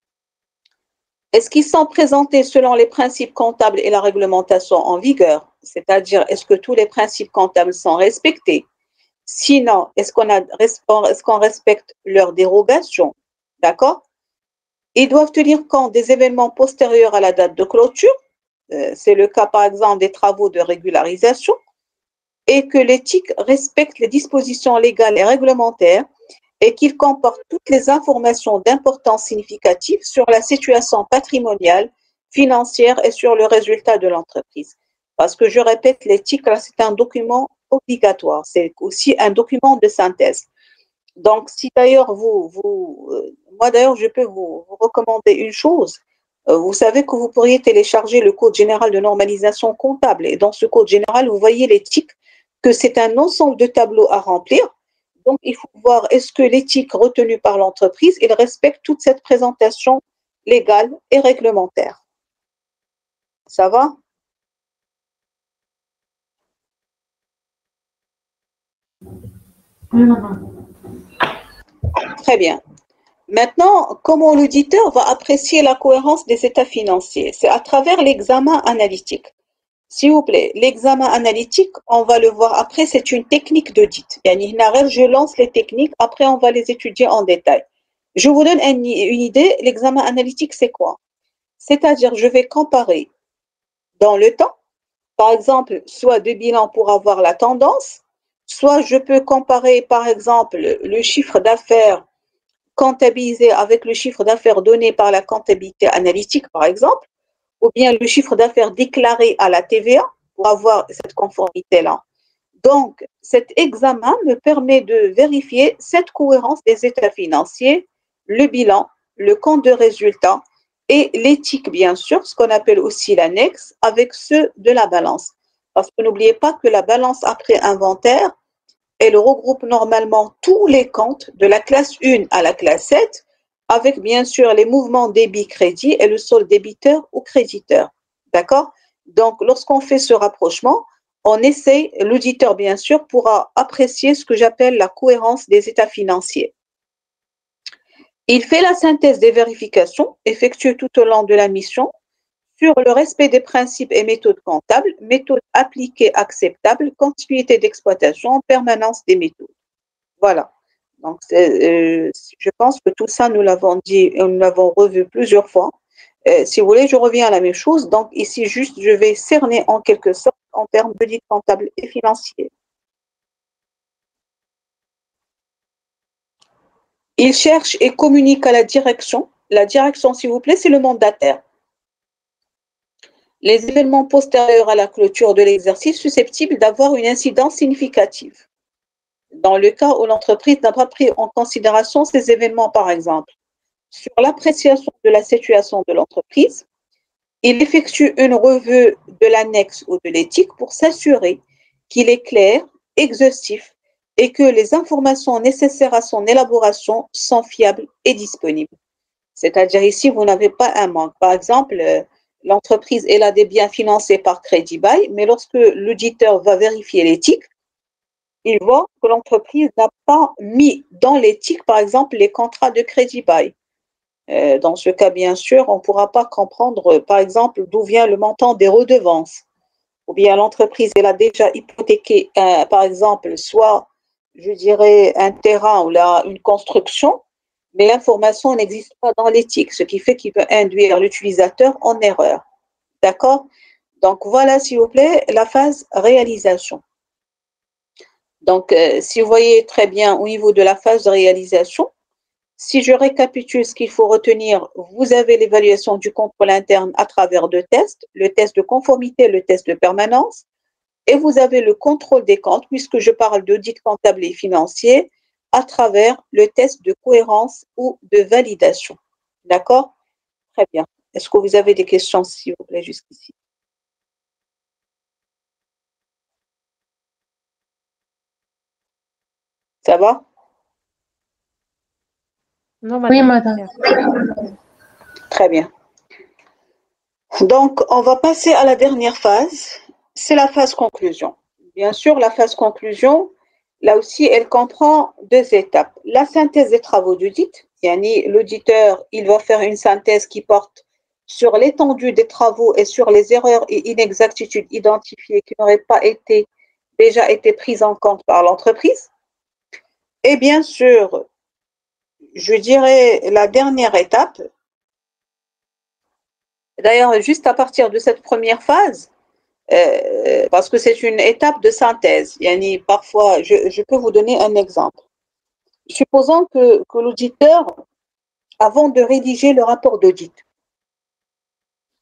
Est-ce qu'ils sont présentés selon les principes comptables et la réglementation en vigueur? C'est-à-dire, est-ce que tous les principes comptables sont respectés? Sinon, est-ce qu'on respecte leurs dérogations? D'accord? Ils doivent tenir compte des événements postérieurs à la date de clôture. C'est le cas, par exemple, des travaux de régularisation. Et que l'éthique respecte les dispositions légales et réglementaires et qu'il comporte toutes les informations d'importance significative sur la situation patrimoniale, financière et sur le résultat de l'entreprise. Parce que je répète, l'éthique, là, c'est un document obligatoire. C'est aussi un document de synthèse. Donc, si d'ailleurs moi d'ailleurs, je peux vous recommander une chose. Vous savez que vous pourriez télécharger le code général de normalisation comptable. Et dans ce code général, vous voyez l'éthique, que c'est un ensemble de tableaux à remplir. Donc, il faut voir est-ce que l'éthique retenue par l'entreprise, il respecte toute cette présentation légale et réglementaire. Ça va? Oui, madame. Très bien. Maintenant, comment l'auditeur va apprécier la cohérence des états financiers? C'est à travers l'examen analytique. S'il vous plaît, l'examen analytique, on va le voir après, c'est une technique d'audit. Yani, je lance les techniques, après on va les étudier en détail. Je vous donne une idée, l'examen analytique, c'est quoi? C'est-à-dire, je vais comparer dans le temps, par exemple, soit deux bilans pour avoir la tendance, soit je peux comparer, par exemple, le chiffre d'affaires comptabilisé avec le chiffre d'affaires donné par la comptabilité analytique, par exemple, ou bien le chiffre d'affaires déclaré à la TVA pour avoir cette conformité-là. Donc, cet examen me permet de vérifier cette cohérence des états financiers, le bilan, le compte de résultat et l'éthique, bien sûr, ce qu'on appelle aussi l'annexe, avec ceux de la balance. Parce que n'oubliez pas que la balance après inventaire, elle regroupe normalement tous les comptes de la classe 1 à la classe 7, avec bien sûr les mouvements débit-crédit et le solde débiteur ou créditeur. D'accord? Donc, lorsqu'on fait ce rapprochement, on essaye, l'auditeur bien sûr pourra apprécier ce que j'appelle la cohérence des états financiers. Il fait la synthèse des vérifications effectuées tout au long de la mission sur le respect des principes et méthodes comptables, méthodes appliquées acceptables, continuité d'exploitation, permanence des méthodes. Voilà. Donc, je pense que tout ça, nous l'avons dit, nous l'avons revu plusieurs fois. Si vous voulez, je reviens à la même chose. Donc, ici, juste, je vais cerner en quelque sorte en termes d'audit comptable et financier. Il cherche et communique à la direction. La direction, s'il vous plaît, c'est le mandataire. Les événements postérieurs à la clôture de l'exercice susceptibles d'avoir une incidence significative. Dans le cas où l'entreprise n'a pas pris en considération ces événements, par exemple, sur l'appréciation de la situation de l'entreprise, il effectue une revue de l'annexe ou de l'éthique pour s'assurer qu'il est clair, exhaustif et que les informations nécessaires à son élaboration sont fiables et disponibles. C'est-à-dire ici, vous n'avez pas un manque. Par exemple, l'entreprise elle a des biens financés par Crédit Bail, mais lorsque l'auditeur va vérifier l'éthique, il voit que l'entreprise n'a pas mis dans l'éthique, par exemple, les contrats de Crédit Bail. Dans ce cas, bien sûr, on ne pourra pas comprendre, par exemple, d'où vient le montant des redevances. Ou bien l'entreprise, elle a déjà hypothéqué, par exemple, soit, je dirais, un terrain ou là, une construction, mais l'information n'existe pas dans l'éthique, ce qui fait qu'il peut induire l'utilisateur en erreur. D'accord? Donc, voilà, s'il vous plaît, la phase réalisation. Donc, si vous voyez très bien au niveau de la phase de réalisation, si je récapitule ce qu'il faut retenir, vous avez l'évaluation du contrôle interne à travers deux tests, le test de conformité, le test de permanence, et vous avez le contrôle des comptes, puisque je parle d'audit comptable et financier, à travers le test de cohérence ou de validation. D'accord? Très bien. Est-ce que vous avez des questions, s'il vous plaît, jusqu'ici? Ça va? Non, madame. Oui, madame. Très bien. Donc, on va passer à la dernière phase. C'est la phase conclusion. Bien sûr, la phase conclusion, là aussi, elle comprend deux étapes. La synthèse des travaux d'audit, yani l'auditeur, il va faire une synthèse qui porte sur l'étendue des travaux et sur les erreurs et inexactitudes identifiées qui n'auraient pas déjà été prises en compte par l'entreprise. Et bien sûr, je dirais la dernière étape, d'ailleurs, juste à partir de cette première phase, parce que c'est une étape de synthèse. Yani, parfois, je peux vous donner un exemple. Supposons que l'auditeur, avant de rédiger le rapport d'audit,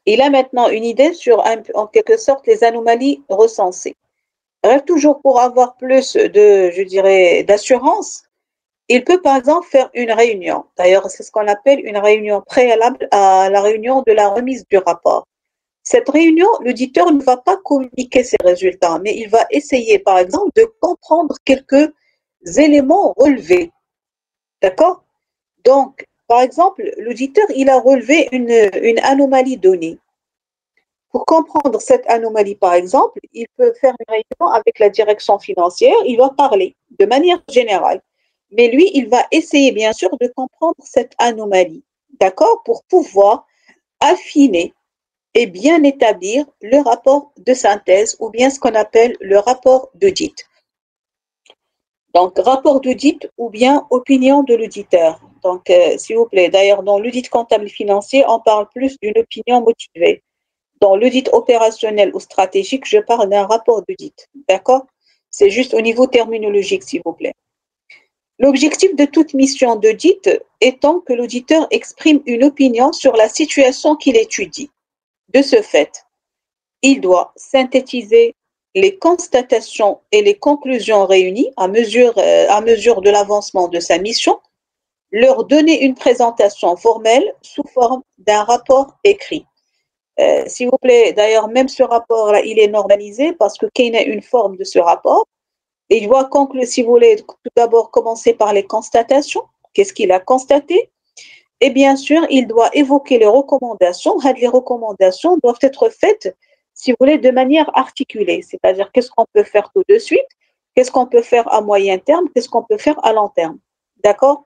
Il a maintenant une idée sur, en quelque sorte, les anomalies recensées. Bref, toujours pour avoir plus de, je dirais, d'assurance, il peut par exemple faire une réunion. D'ailleurs, c'est ce qu'on appelle une réunion préalable à la réunion de la remise du rapport. Cette réunion, l'auditeur ne va pas communiquer ses résultats, mais il va essayer, par exemple, de comprendre quelques éléments relevés. D'accord? Donc, par exemple, l'auditeur, il a relevé une anomalie donnée. Pour comprendre cette anomalie, par exemple, il peut faire une réunion avec la direction financière, il va parler de manière générale. Mais lui, il va essayer, bien sûr, de comprendre cette anomalie, d'accord, pour pouvoir affiner et bien établir le rapport de synthèse ou bien ce qu'on appelle le rapport d'audit. Donc, rapport d'audit ou bien opinion de l'auditeur. Donc, s'il vous plaît, d'ailleurs, dans l'audit comptable financier, on parle plus d'une opinion motivée. Dans l'audit opérationnel ou stratégique, je parle d'un rapport d'audit. D'accord? C'est juste au niveau terminologique, s'il vous plaît. L'objectif de toute mission d'audit étant que l'auditeur exprime une opinion sur la situation qu'il étudie. De ce fait, il doit synthétiser les constatations et les conclusions réunies à mesure de l'avancement de sa mission, leur donner une présentation formelle sous forme d'un rapport écrit. S'il vous plaît, d'ailleurs, même ce rapport-là, il est normalisé parce que qu'il y a une forme de ce rapport. Et il doit conclure, si vous voulez, tout d'abord commencer par les constatations. Qu'est-ce qu'il a constaté? Et bien sûr, il doit évoquer les recommandations. Les recommandations doivent être faites, si vous voulez, de manière articulée. C'est-à-dire, qu'est-ce qu'on peut faire tout de suite? Qu'est-ce qu'on peut faire à moyen terme? Qu'est-ce qu'on peut faire à long terme? D'accord?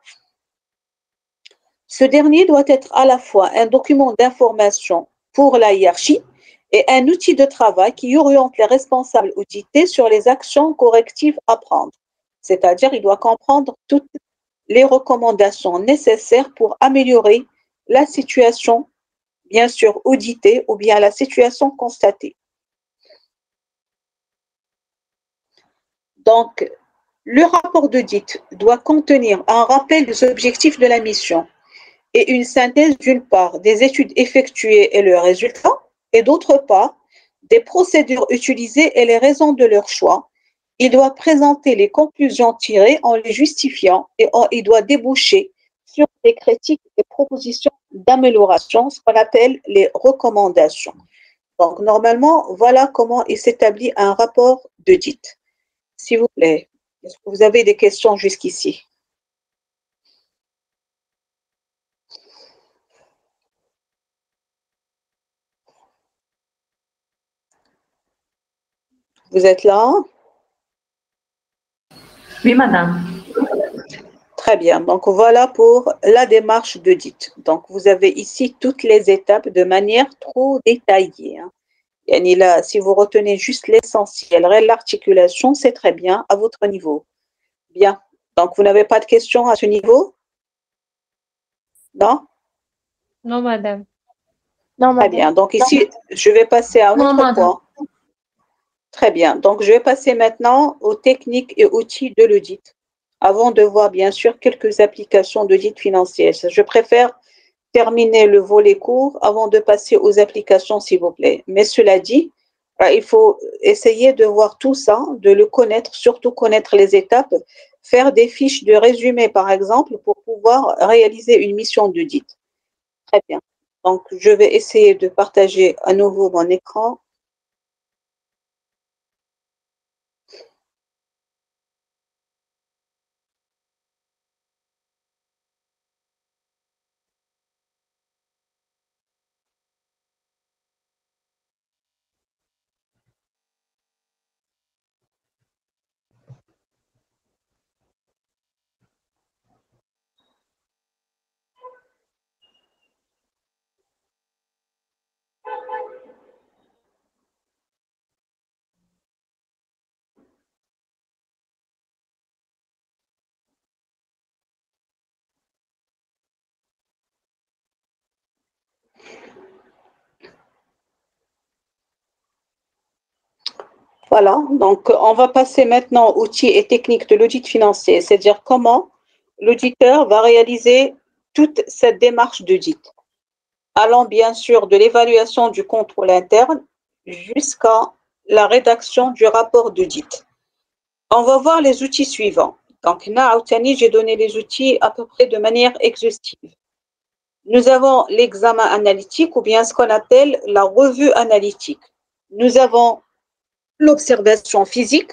Ce dernier doit être à la fois un document d'information pour la hiérarchie et un outil de travail qui oriente les responsables audités sur les actions correctives à prendre. C'est-à-dire, il doit comprendre toutes les recommandations nécessaires pour améliorer la situation, bien sûr, auditée ou bien la situation constatée. Donc, le rapport d'audit doit contenir un rappel des objectifs de la mission et une synthèse d'une part des études effectuées et leurs résultats, et d'autre part des procédures utilisées et les raisons de leur choix. Il doit présenter les conclusions tirées en les justifiant et il doit déboucher sur des critiques et propositions d'amélioration, ce qu'on appelle les recommandations. Donc, normalement, voilà comment il s'établit un rapport d'audit. S'il vous plaît, est-ce que vous avez des questions jusqu'ici? Vous êtes là? Oui, madame. Très bien. Donc, voilà pour la démarche d'audit. Donc, vous avez ici toutes les étapes de manière trop détaillée. Et là, si vous retenez juste l'essentiel, l'articulation, c'est très bien à votre niveau. Bien. Donc, vous n'avez pas de questions à ce niveau? Non? Non, madame. Non, Très bien. Donc, ici, je vais passer à un Non, autre madame. point. Très bien. Donc, je vais passer maintenant aux techniques et outils de l'audit, avant de voir, bien sûr, quelques applications d'audit financier. Je préfère terminer le volet court avant de passer aux applications, s'il vous plaît. Mais cela dit, il faut essayer de voir tout ça, de le connaître, surtout connaître les étapes, faire des fiches de résumé, par exemple, pour pouvoir réaliser une mission d'audit. Très bien. Donc, je vais essayer de partager à nouveau mon écran. Voilà, donc on va passer maintenant aux outils et techniques de l'audit financier, c'est-à-dire comment l'auditeur va réaliser toute cette démarche d'audit. allant bien sûr de l'évaluation du contrôle interne jusqu'à la rédaction du rapport d'audit. On va voir les outils suivants. Donc, j'ai donné les outils à peu près de manière exhaustive. Nous avons l'examen analytique ou bien ce qu'on appelle la revue analytique. Nous avons l'observation physique.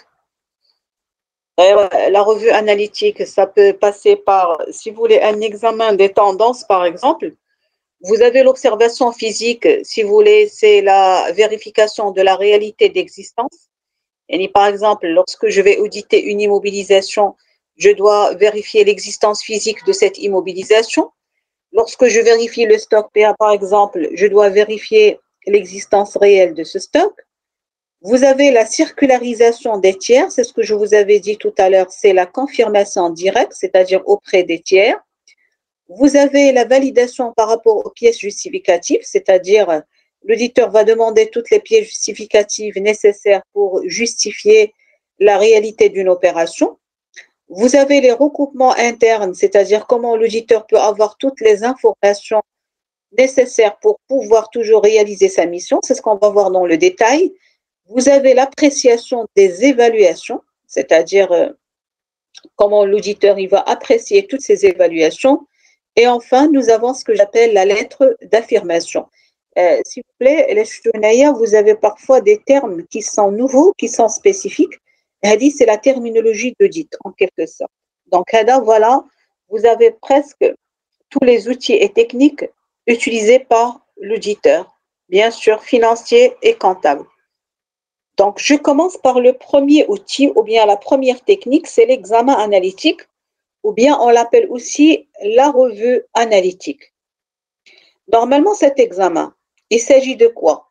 La revue analytique, ça peut passer par, si vous voulez, un examen des tendances, par exemple. Vous avez l'observation physique, si vous voulez, c'est la vérification de la réalité d'existence. Et par exemple, lorsque je vais auditer une immobilisation, je dois vérifier l'existence physique de cette immobilisation. Lorsque je vérifie le stock PA, par exemple, je dois vérifier l'existence réelle de ce stock. Vous avez la circularisation des tiers, c'est ce que je vous avais dit tout à l'heure, c'est la confirmation directe, c'est-à-dire auprès des tiers. Vous avez la validation par rapport aux pièces justificatives, c'est-à-dire l'auditeur va demander toutes les pièces justificatives nécessaires pour justifier la réalité d'une opération. Vous avez les recoupements internes, c'est-à-dire comment l'auditeur peut avoir toutes les informations nécessaires pour pouvoir toujours réaliser sa mission. C'est ce qu'on va voir dans le détail. Vous avez l'appréciation des évaluations, c'est-à-dire comment l'auditeur il va apprécier toutes ces évaluations. Et enfin, nous avons ce que j'appelle la lettre d'affirmation. S'il vous plaît, les Chounaïa, vous avez parfois des termes qui sont nouveaux, qui sont spécifiques. C'est la terminologie d'audit, en quelque sorte. Donc, voilà, vous avez presque tous les outils et techniques utilisés par l'auditeur, bien sûr, financier et comptable. Donc, je commence par le premier outil ou bien la première technique, c'est l'examen analytique ou bien on l'appelle aussi la revue analytique. Normalement, cet examen, il s'agit de quoi?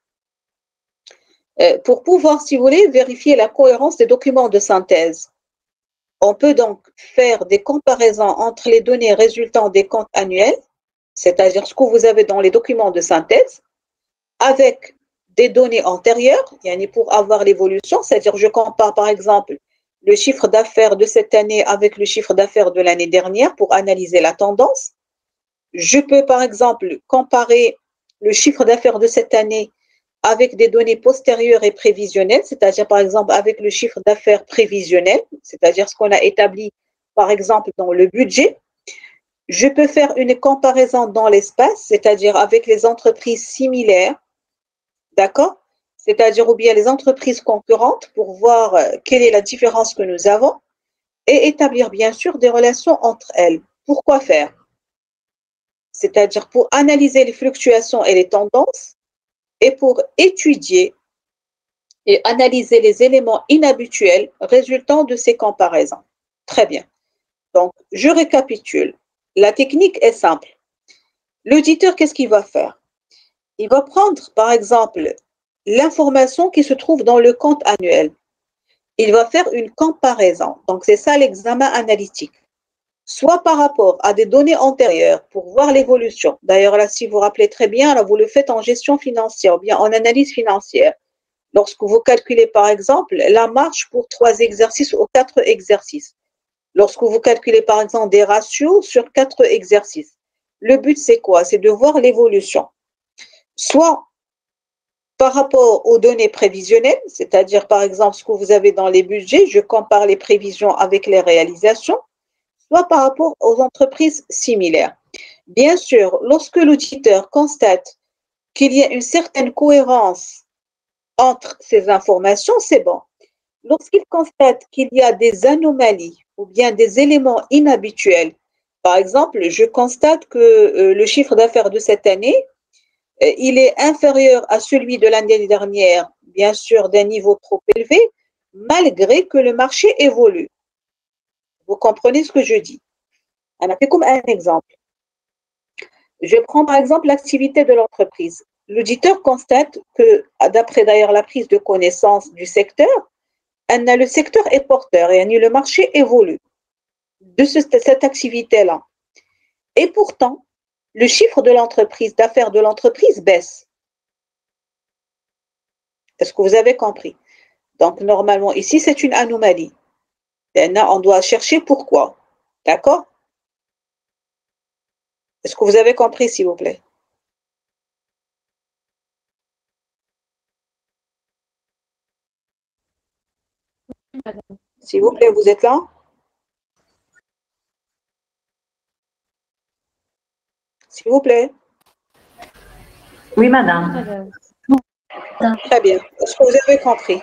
Pour pouvoir, si vous voulez, vérifier la cohérence des documents de synthèse. On peut donc faire des comparaisons entre les données résultant des comptes annuels, c'est-à-dire ce que vous avez dans les documents de synthèse, avec des données antérieures, pour avoir l'évolution, c'est-à-dire je compare par exemple le chiffre d'affaires de cette année avec le chiffre d'affaires de l'année dernière pour analyser la tendance. Je peux par exemple comparer le chiffre d'affaires de cette année avec des données postérieures et prévisionnelles, c'est-à-dire par exemple avec le chiffre d'affaires prévisionnel, c'est-à-dire ce qu'on a établi par exemple dans le budget. Je peux faire une comparaison dans l'espace, c'est-à-dire avec les entreprises similaires, d'accord? C'est-à-dire ou bien les entreprises concurrentes pour voir quelle est la différence que nous avons et établir bien sûr des relations entre elles. Pourquoi faire? C'est-à-dire pour analyser les fluctuations et les tendances et pour étudier et analyser les éléments inhabituels résultant de ces comparaisons. Très bien. Donc, je récapitule. La technique est simple. L'auditeur, qu'est-ce qu'il va faire? Il va prendre, par exemple, l'information qui se trouve dans le compte annuel. Il va faire une comparaison. Donc, c'est ça l'examen analytique. Soit par rapport à des données antérieures pour voir l'évolution. D'ailleurs, là, si vous vous rappelez très bien, là, vous le faites en gestion financière ou bien en analyse financière. Lorsque vous calculez, par exemple, la marge pour 3 exercices ou 4 exercices. Lorsque vous calculez, par exemple, des ratios sur 4 exercices. Le but, c'est quoi? C'est de voir l'évolution. Soit par rapport aux données prévisionnelles, c'est-à-dire, par exemple, ce que vous avez dans les budgets, je compare les prévisions avec les réalisations, soit par rapport aux entreprises similaires. Bien sûr, lorsque l'auditeur constate qu'il y a une certaine cohérence entre ces informations, c'est bon. Lorsqu'il constate qu'il y a des anomalies ou bien des éléments inhabituels, par exemple, je constate que le chiffre d'affaires de cette année, il est inférieur à celui de l'année dernière, bien sûr d'un niveau trop élevé, malgré que le marché évolue. Vous comprenez ce que je dis? On a fait comme un exemple. Je prends par exemple l'activité de l'entreprise. L'auditeur constate que, d'après d'ailleurs la prise de connaissance du secteur, le secteur est porteur et le marché évolue de cette activité-là. Et pourtant, le chiffre de l'entreprise, d'affaires de l'entreprise baisse. Est-ce que vous avez compris? Donc, normalement, ici, c'est une anomalie. On doit chercher pourquoi. D'accord? Est-ce que vous avez compris, s'il vous plaît? madame. S'il vous plaît, vous êtes là? S'il vous plaît. Oui, madame. Madame. Très bien. Est-ce que vous avez compris?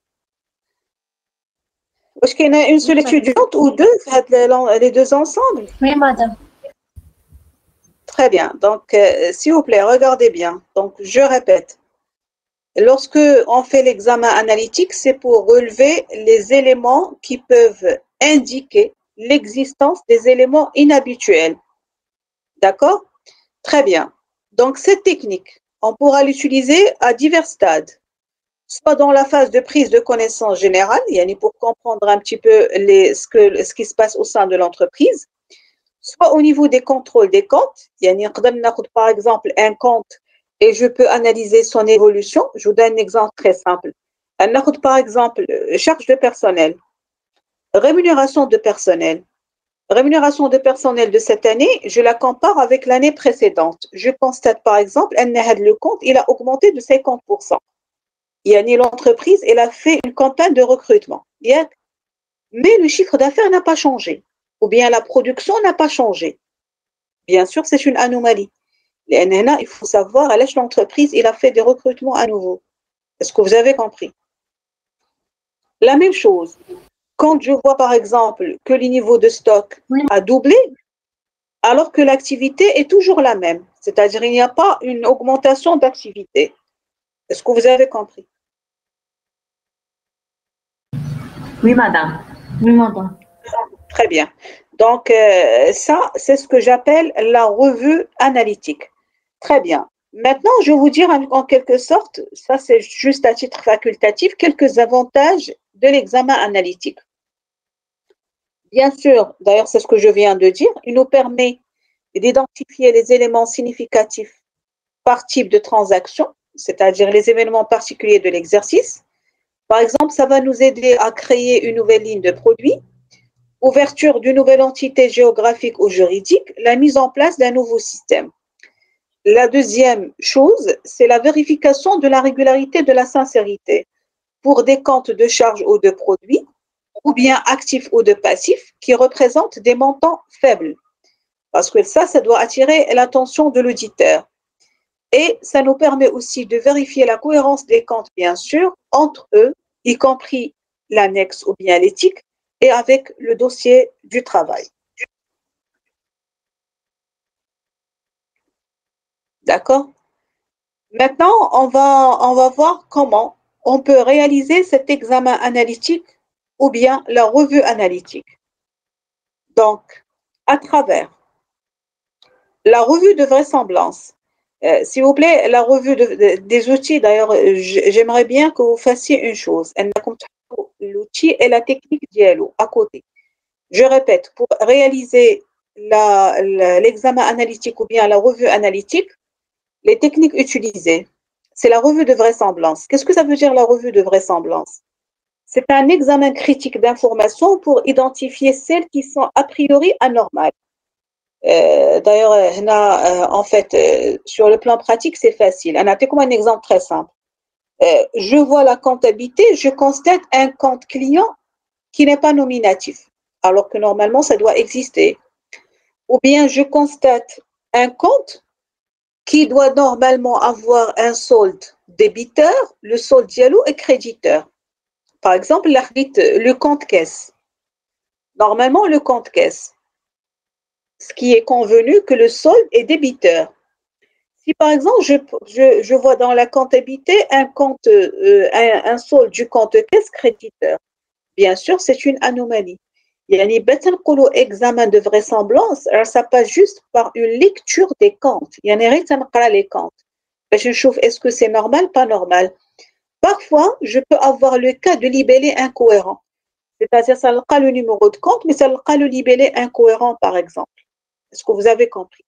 Est-ce qu'il y en a une seule Oui, madame. étudiante ou deux, les deux ensemble? Oui, madame. Très bien. Donc, s'il vous plaît, regardez bien. Donc, je répète. Lorsque on fait l'examen analytique, c'est pour relever les éléments qui peuvent indiquer l'existence des éléments inhabituels. D'accord? Très bien. Donc, cette technique, on pourra l'utiliser à divers stades. Soit dans la phase de prise de connaissance générale, yani pour comprendre un petit peu ce qui se passe au sein de l'entreprise, soit au niveau des contrôles des comptes, yani par exemple un compte et je peux analyser son évolution. Je vous donne un exemple très simple. Par exemple, charge de personnel, rémunération de personnel. Rémunération de personnel de cette année, je la compare avec l'année précédente. Je constate par exemple, le compte, il a augmenté de 50%. Yani l'entreprise, elle a fait une campagne de recrutement. Mais le chiffre d'affaires n'a pas changé. Ou bien la production n'a pas changé. Bien sûr, c'est une anomalie. Il faut savoir à l'échelle l'entreprise, il a fait des recrutements à nouveau. Est-ce que vous avez compris? La même chose, quand je vois par exemple que le niveau de stock a doublé, alors que l'activité est toujours la même, c'est-à-dire il n'y a pas une augmentation d'activité. Est-ce que vous avez compris? Oui, madame. Oui, madame. Très bien. Donc, ça, c'est ce que j'appelle la revue analytique. Très bien. Maintenant, je vais vous dire en quelque sorte, ça c'est juste à titre facultatif, quelques avantages de l'examen analytique. Bien sûr, d'ailleurs c'est ce que je viens de dire, il nous permet d'identifier les éléments significatifs par type de transaction, c'est-à-dire les événements particuliers de l'exercice. Par exemple, ça va nous aider à créer une nouvelle ligne de produit, ouverture d'une nouvelle entité géographique ou juridique, la mise en place d'un nouveau système. La deuxième chose, c'est la vérification de la régularité de la sincérité pour des comptes de charges ou de produits, ou bien actifs ou de passifs, qui représentent des montants faibles. Parce que ça doit attirer l'attention de l'auditeur. Et ça nous permet aussi de vérifier la cohérence des comptes, bien sûr, entre eux, y compris l'annexe ou bien l'éthique, et avec le dossier du travail. D'accord? Maintenant, on va voir comment on peut réaliser cet examen analytique ou bien la revue analytique. Donc, à travers la revue de vraisemblance. S'il vous plaît, la revue des outils, d'ailleurs, j'aimerais bien que vous fassiez une chose. L'outil et la technique dialogue à côté. Je répète, pour réaliser l'examen analytique ou bien la revue analytique, les techniques utilisées, c'est la revue de vraisemblance. Qu'est-ce que ça veut dire la revue de vraisemblance? C'est un examen critique d'informations pour identifier celles qui sont a priori anormales. D'ailleurs, en fait, sur le plan pratique, c'est facile. Comme un exemple très simple. Je vois la comptabilité, je constate un compte client qui n'est pas nominatif, alors que normalement, ça doit exister. Ou bien je constate un compte qui doit normalement avoir un solde débiteur, le solde dialogue est créditeur. Par exemple, le compte caisse. Normalement, le compte caisse, ce qui est convenu que le solde est débiteur. Si par exemple, je vois dans la comptabilité un solde du compte caisse créditeur, bien sûr, c'est une anomalie. يعني باش نقولوا examen de vraisemblance, ça passe juste par une lecture des comptes. يعني غير تنقرا les comptes باش نشوف est-ce que c'est normal, pas normal. Parfois, je peux avoir le cas de libellé incohérent. C'est-à-dire ça نلقى le numéro de compte, mais ça نلقى le libellé incohérent, par exemple. Est-ce que vous avez compris?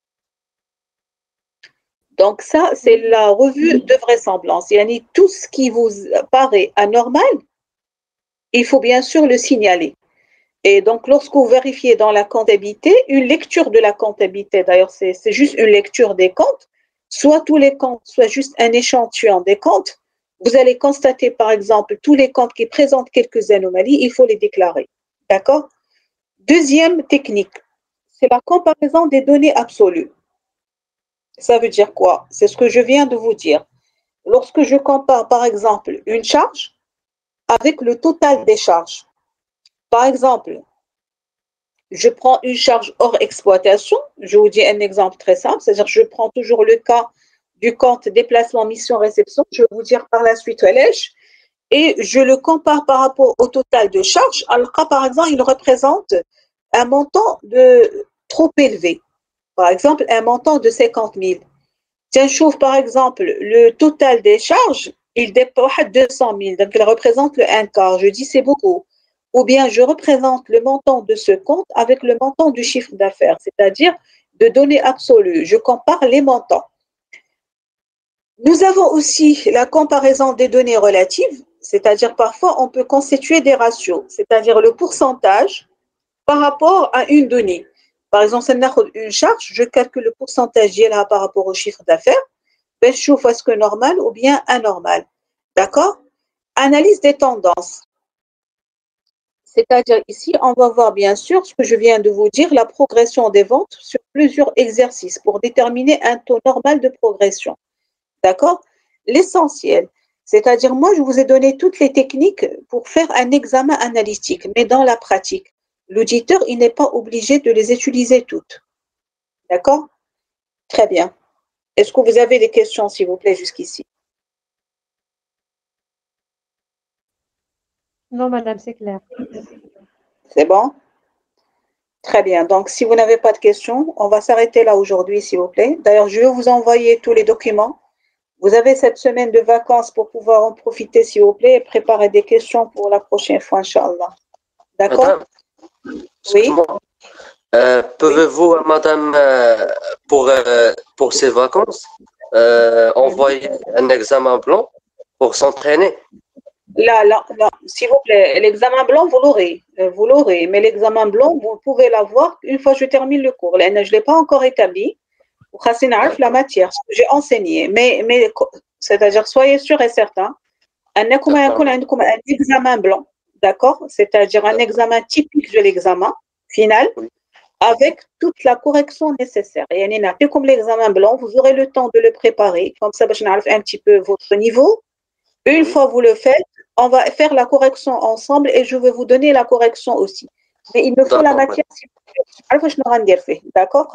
Donc ça, c'est la revue de vraisemblance. Yani tout ce qui vous paraît anormal, il faut bien sûr le signaler. Et donc, lorsque vous vérifiez dans la comptabilité, une lecture de la comptabilité, d'ailleurs, c'est juste une lecture des comptes, soit tous les comptes, soit juste un échantillon des comptes, vous allez constater, par exemple, tous les comptes qui présentent quelques anomalies, il faut les déclarer. D'accord? Deuxième technique, c'est la comparaison des données absolues. Ça veut dire quoi? C'est ce que je viens de vous dire. Lorsque je compare, par exemple, une charge avec le total des charges, par exemple, je prends une charge hors exploitation, je vous dis un exemple très simple, c'est-à-dire que je prends toujours le cas du compte déplacement, mission, réception, je vais vous dire par la suite lèche, et je le compare par rapport au total de charges. Alors, par exemple, il représente un montant trop élevé, par exemple un montant de 50 000. Tiens, je trouve par exemple le total des charges, il dépasse 200 000, donc il représente le 1 quart. Je dis c'est beaucoup. Ou bien je représente le montant de ce compte avec le montant du chiffre d'affaires, c'est-à-dire de données absolues. Je compare les montants. Nous avons aussi la comparaison des données relatives, c'est-à-dire parfois on peut constituer des ratios, c'est-à-dire le pourcentage par rapport à une donnée. Par exemple, une charge, je calcule le pourcentage d'ILA par rapport au chiffre d'affaires, ben, je trouve est-ce que normal ou bien anormal. D'accord? Analyse des tendances. C'est-à-dire ici, on va voir bien sûr ce que je viens de vous dire, la progression des ventes sur plusieurs exercices pour déterminer un taux normal de progression. D'accord? L'essentiel, c'est-à-dire moi, je vous ai donné toutes les techniques pour faire un examen analytique, mais dans la pratique, l'auditeur, il n'est pas obligé de les utiliser toutes. D'accord? Très bien. Est-ce que vous avez des questions, s'il vous plaît, jusqu'ici? Non, madame, c'est clair. C'est bon? Très bien. Donc, si vous n'avez pas de questions, on va s'arrêter là aujourd'hui, s'il vous plaît. D'ailleurs, je vais vous envoyer tous les documents. Vous avez cette semaine de vacances pour pouvoir en profiter, s'il vous plaît, et préparer des questions pour la prochaine fois, Inch'Allah. D'accord? Oui. Pouvez-vous, madame, pour ces vacances, envoyer un examen blanc pour s'entraîner? Là, s'il vous plaît, l'examen blanc, vous l'aurez. Vous l'aurez. Mais l'examen blanc, vous pouvez l'avoir une fois que je termine le cours. Là, je ne l'ai pas encore établi. La matière, ce que j'ai enseigné. Mais c'est-à-dire, soyez sûr et certain, un examen blanc, d'accord? C'est-à-dire un examen typique de l'examen final, avec toute la correction nécessaire. Et comme l'examen blanc, vous aurez le temps de le préparer, comme ça, je n'arrive un petit peu votre niveau. Une fois vous le faites, on va faire la correction ensemble et je vais vous donner la correction aussi. Mais il me faut la matière. D'accord?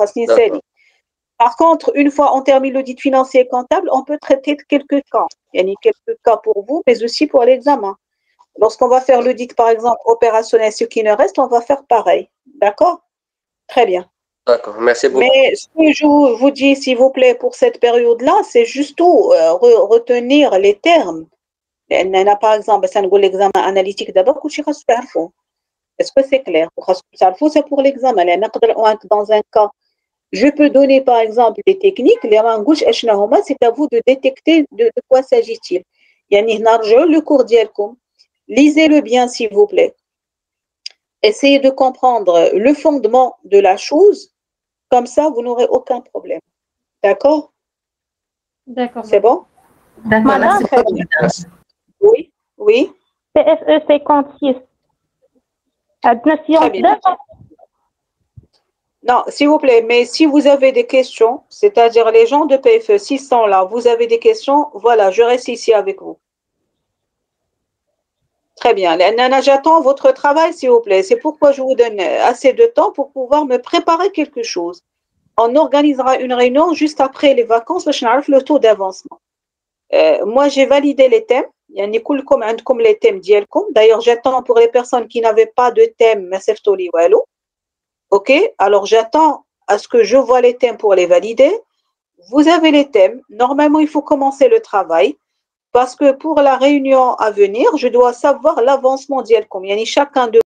Par contre, une fois on termine l'audit financier et comptable, on peut traiter de quelques cas. Il y a quelques cas pour vous, mais aussi pour l'examen. Lorsqu'on va faire l'audit, par exemple, opérationnel, ce qui ne reste, on va faire pareil. D'accord? Très bien. D'accord, merci beaucoup. Mais ce que je vous dis, s'il vous plaît, pour cette période-là, c'est juste retenir les termes. Par exemple, l'examen analytique d'abord, est-ce que c'est clair? C'est pour l'examen. Dans un cas, je peux donner par exemple les techniques, c'est à vous de détecter de quoi s'agit-il. Le cours d'Yelkom, lisez-le bien s'il vous plaît. Essayez de comprendre le fondement de la chose, comme ça vous n'aurez aucun problème. D'accord? D'accord. C'est bon? D'accord, merci. Oui, oui. PFE 56. Très bien. Non, s'il vous plaît, mais si vous avez des questions, c'est-à-dire les gens de PFE 600 là, vous avez des questions, voilà, je reste ici avec vous. Très bien. Nana, j'attends votre travail, s'il vous plaît. C'est pourquoi je vous donne assez de temps pour pouvoir me préparer quelque chose. On organisera une réunion juste après les vacances, je n'arrive le taux d'avancement. Moi, j'ai validé les thèmes. Il y a comme les thèmes d'Yelkom. D'ailleurs, j'attends pour les personnes qui n'avaient pas de thème, OK? Alors, j'attends à ce que je vois les thèmes pour les valider. Vous avez les thèmes. Normalement, il faut commencer le travail parce que pour la réunion à venir, je dois savoir l'avancement d'Yelkom. Chacun de